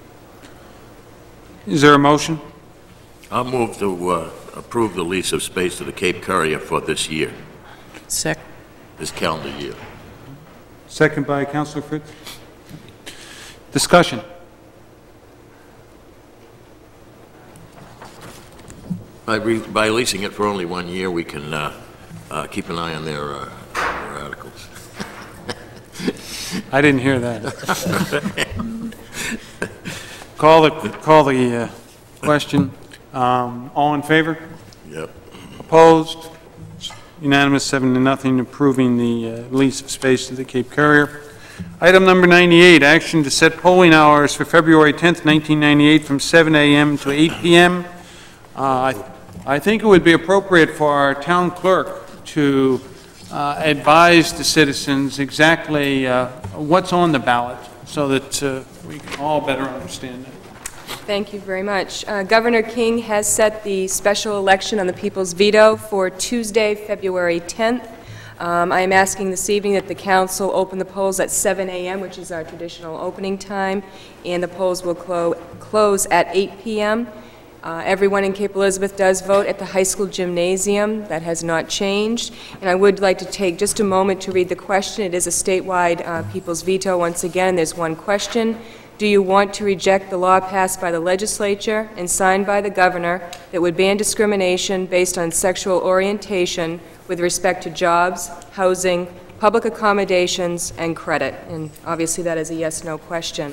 Is there a motion?
I'll move to approve the lease of space to the Cape Courier for this year.
Second.
This calendar year.
Second by Councilor Fritz. Discussion.
By leasing it for only 1 year, we can keep an eye on their articles.
I didn't hear that. Call the question. All in favor?
Yep.
Opposed? Unanimous, 7-0, approving the lease of space to the Cape Courier. Item number 98, action to set polling hours for February 10th, 1998 from 7 a.m. to 8 p.m. I think it would be appropriate for our town clerk to advise the citizens exactly what's on the ballot so that we can all better understand that.
Thank you very much. Governor King has set the special election on the people's veto for Tuesday, February 10th. I am asking this evening that the council open the polls at 7 a.m., which is our traditional opening time, and the polls will close at 8 p.m. Everyone in Cape Elizabeth does vote at the high school gymnasium. That has not changed. And I would like to take just a moment to read the question. It is a statewide people's veto. Once again, there's one question. Do you want to reject the law passed by the legislature and signed by the governor that would ban discrimination based on sexual orientation with respect to jobs, housing, public accommodations, and credit? And obviously that is a yes-no question.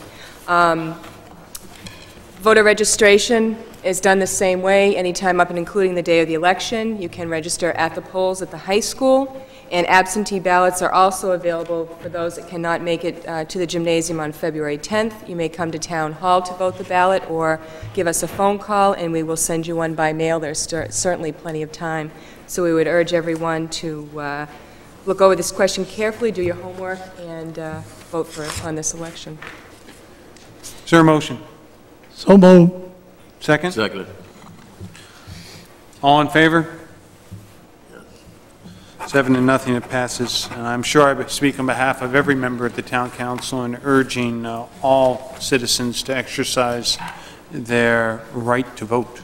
Voter registration is done the same way, anytime up and including the day of the election. You can register at the polls at the high school, and absentee ballots are also available for those that cannot make it to the gymnasium on February 10th. You may come to Town Hall to vote the ballot or give us a phone call and we will send you one by mail. There's certainly plenty of time. So we would urge everyone to look over this question carefully, do your homework, and vote on this election.
Is there a motion?
So moved.
Second?
Second.
All in favor? 7-0, it passes. And I'm sure I speak on behalf of every member of the Town Council in urging all citizens to exercise their right to vote.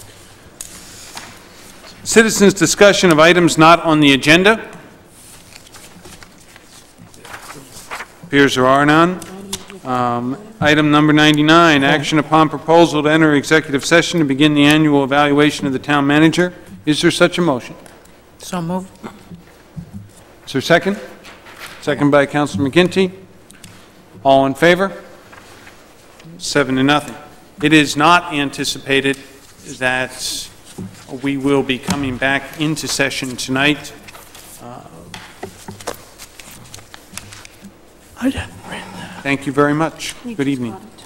Citizens' discussion of items not on the agenda. Appears there are none. Item number 99, action upon proposal to enter executive session to begin the annual evaluation of the town manager. Is there such a motion?
So moved.
Is there a second? Second by Councilor McGinty. All in favor? 7-0. It is not anticipated that we will be coming back into session tonight. Thank you very much. Good evening.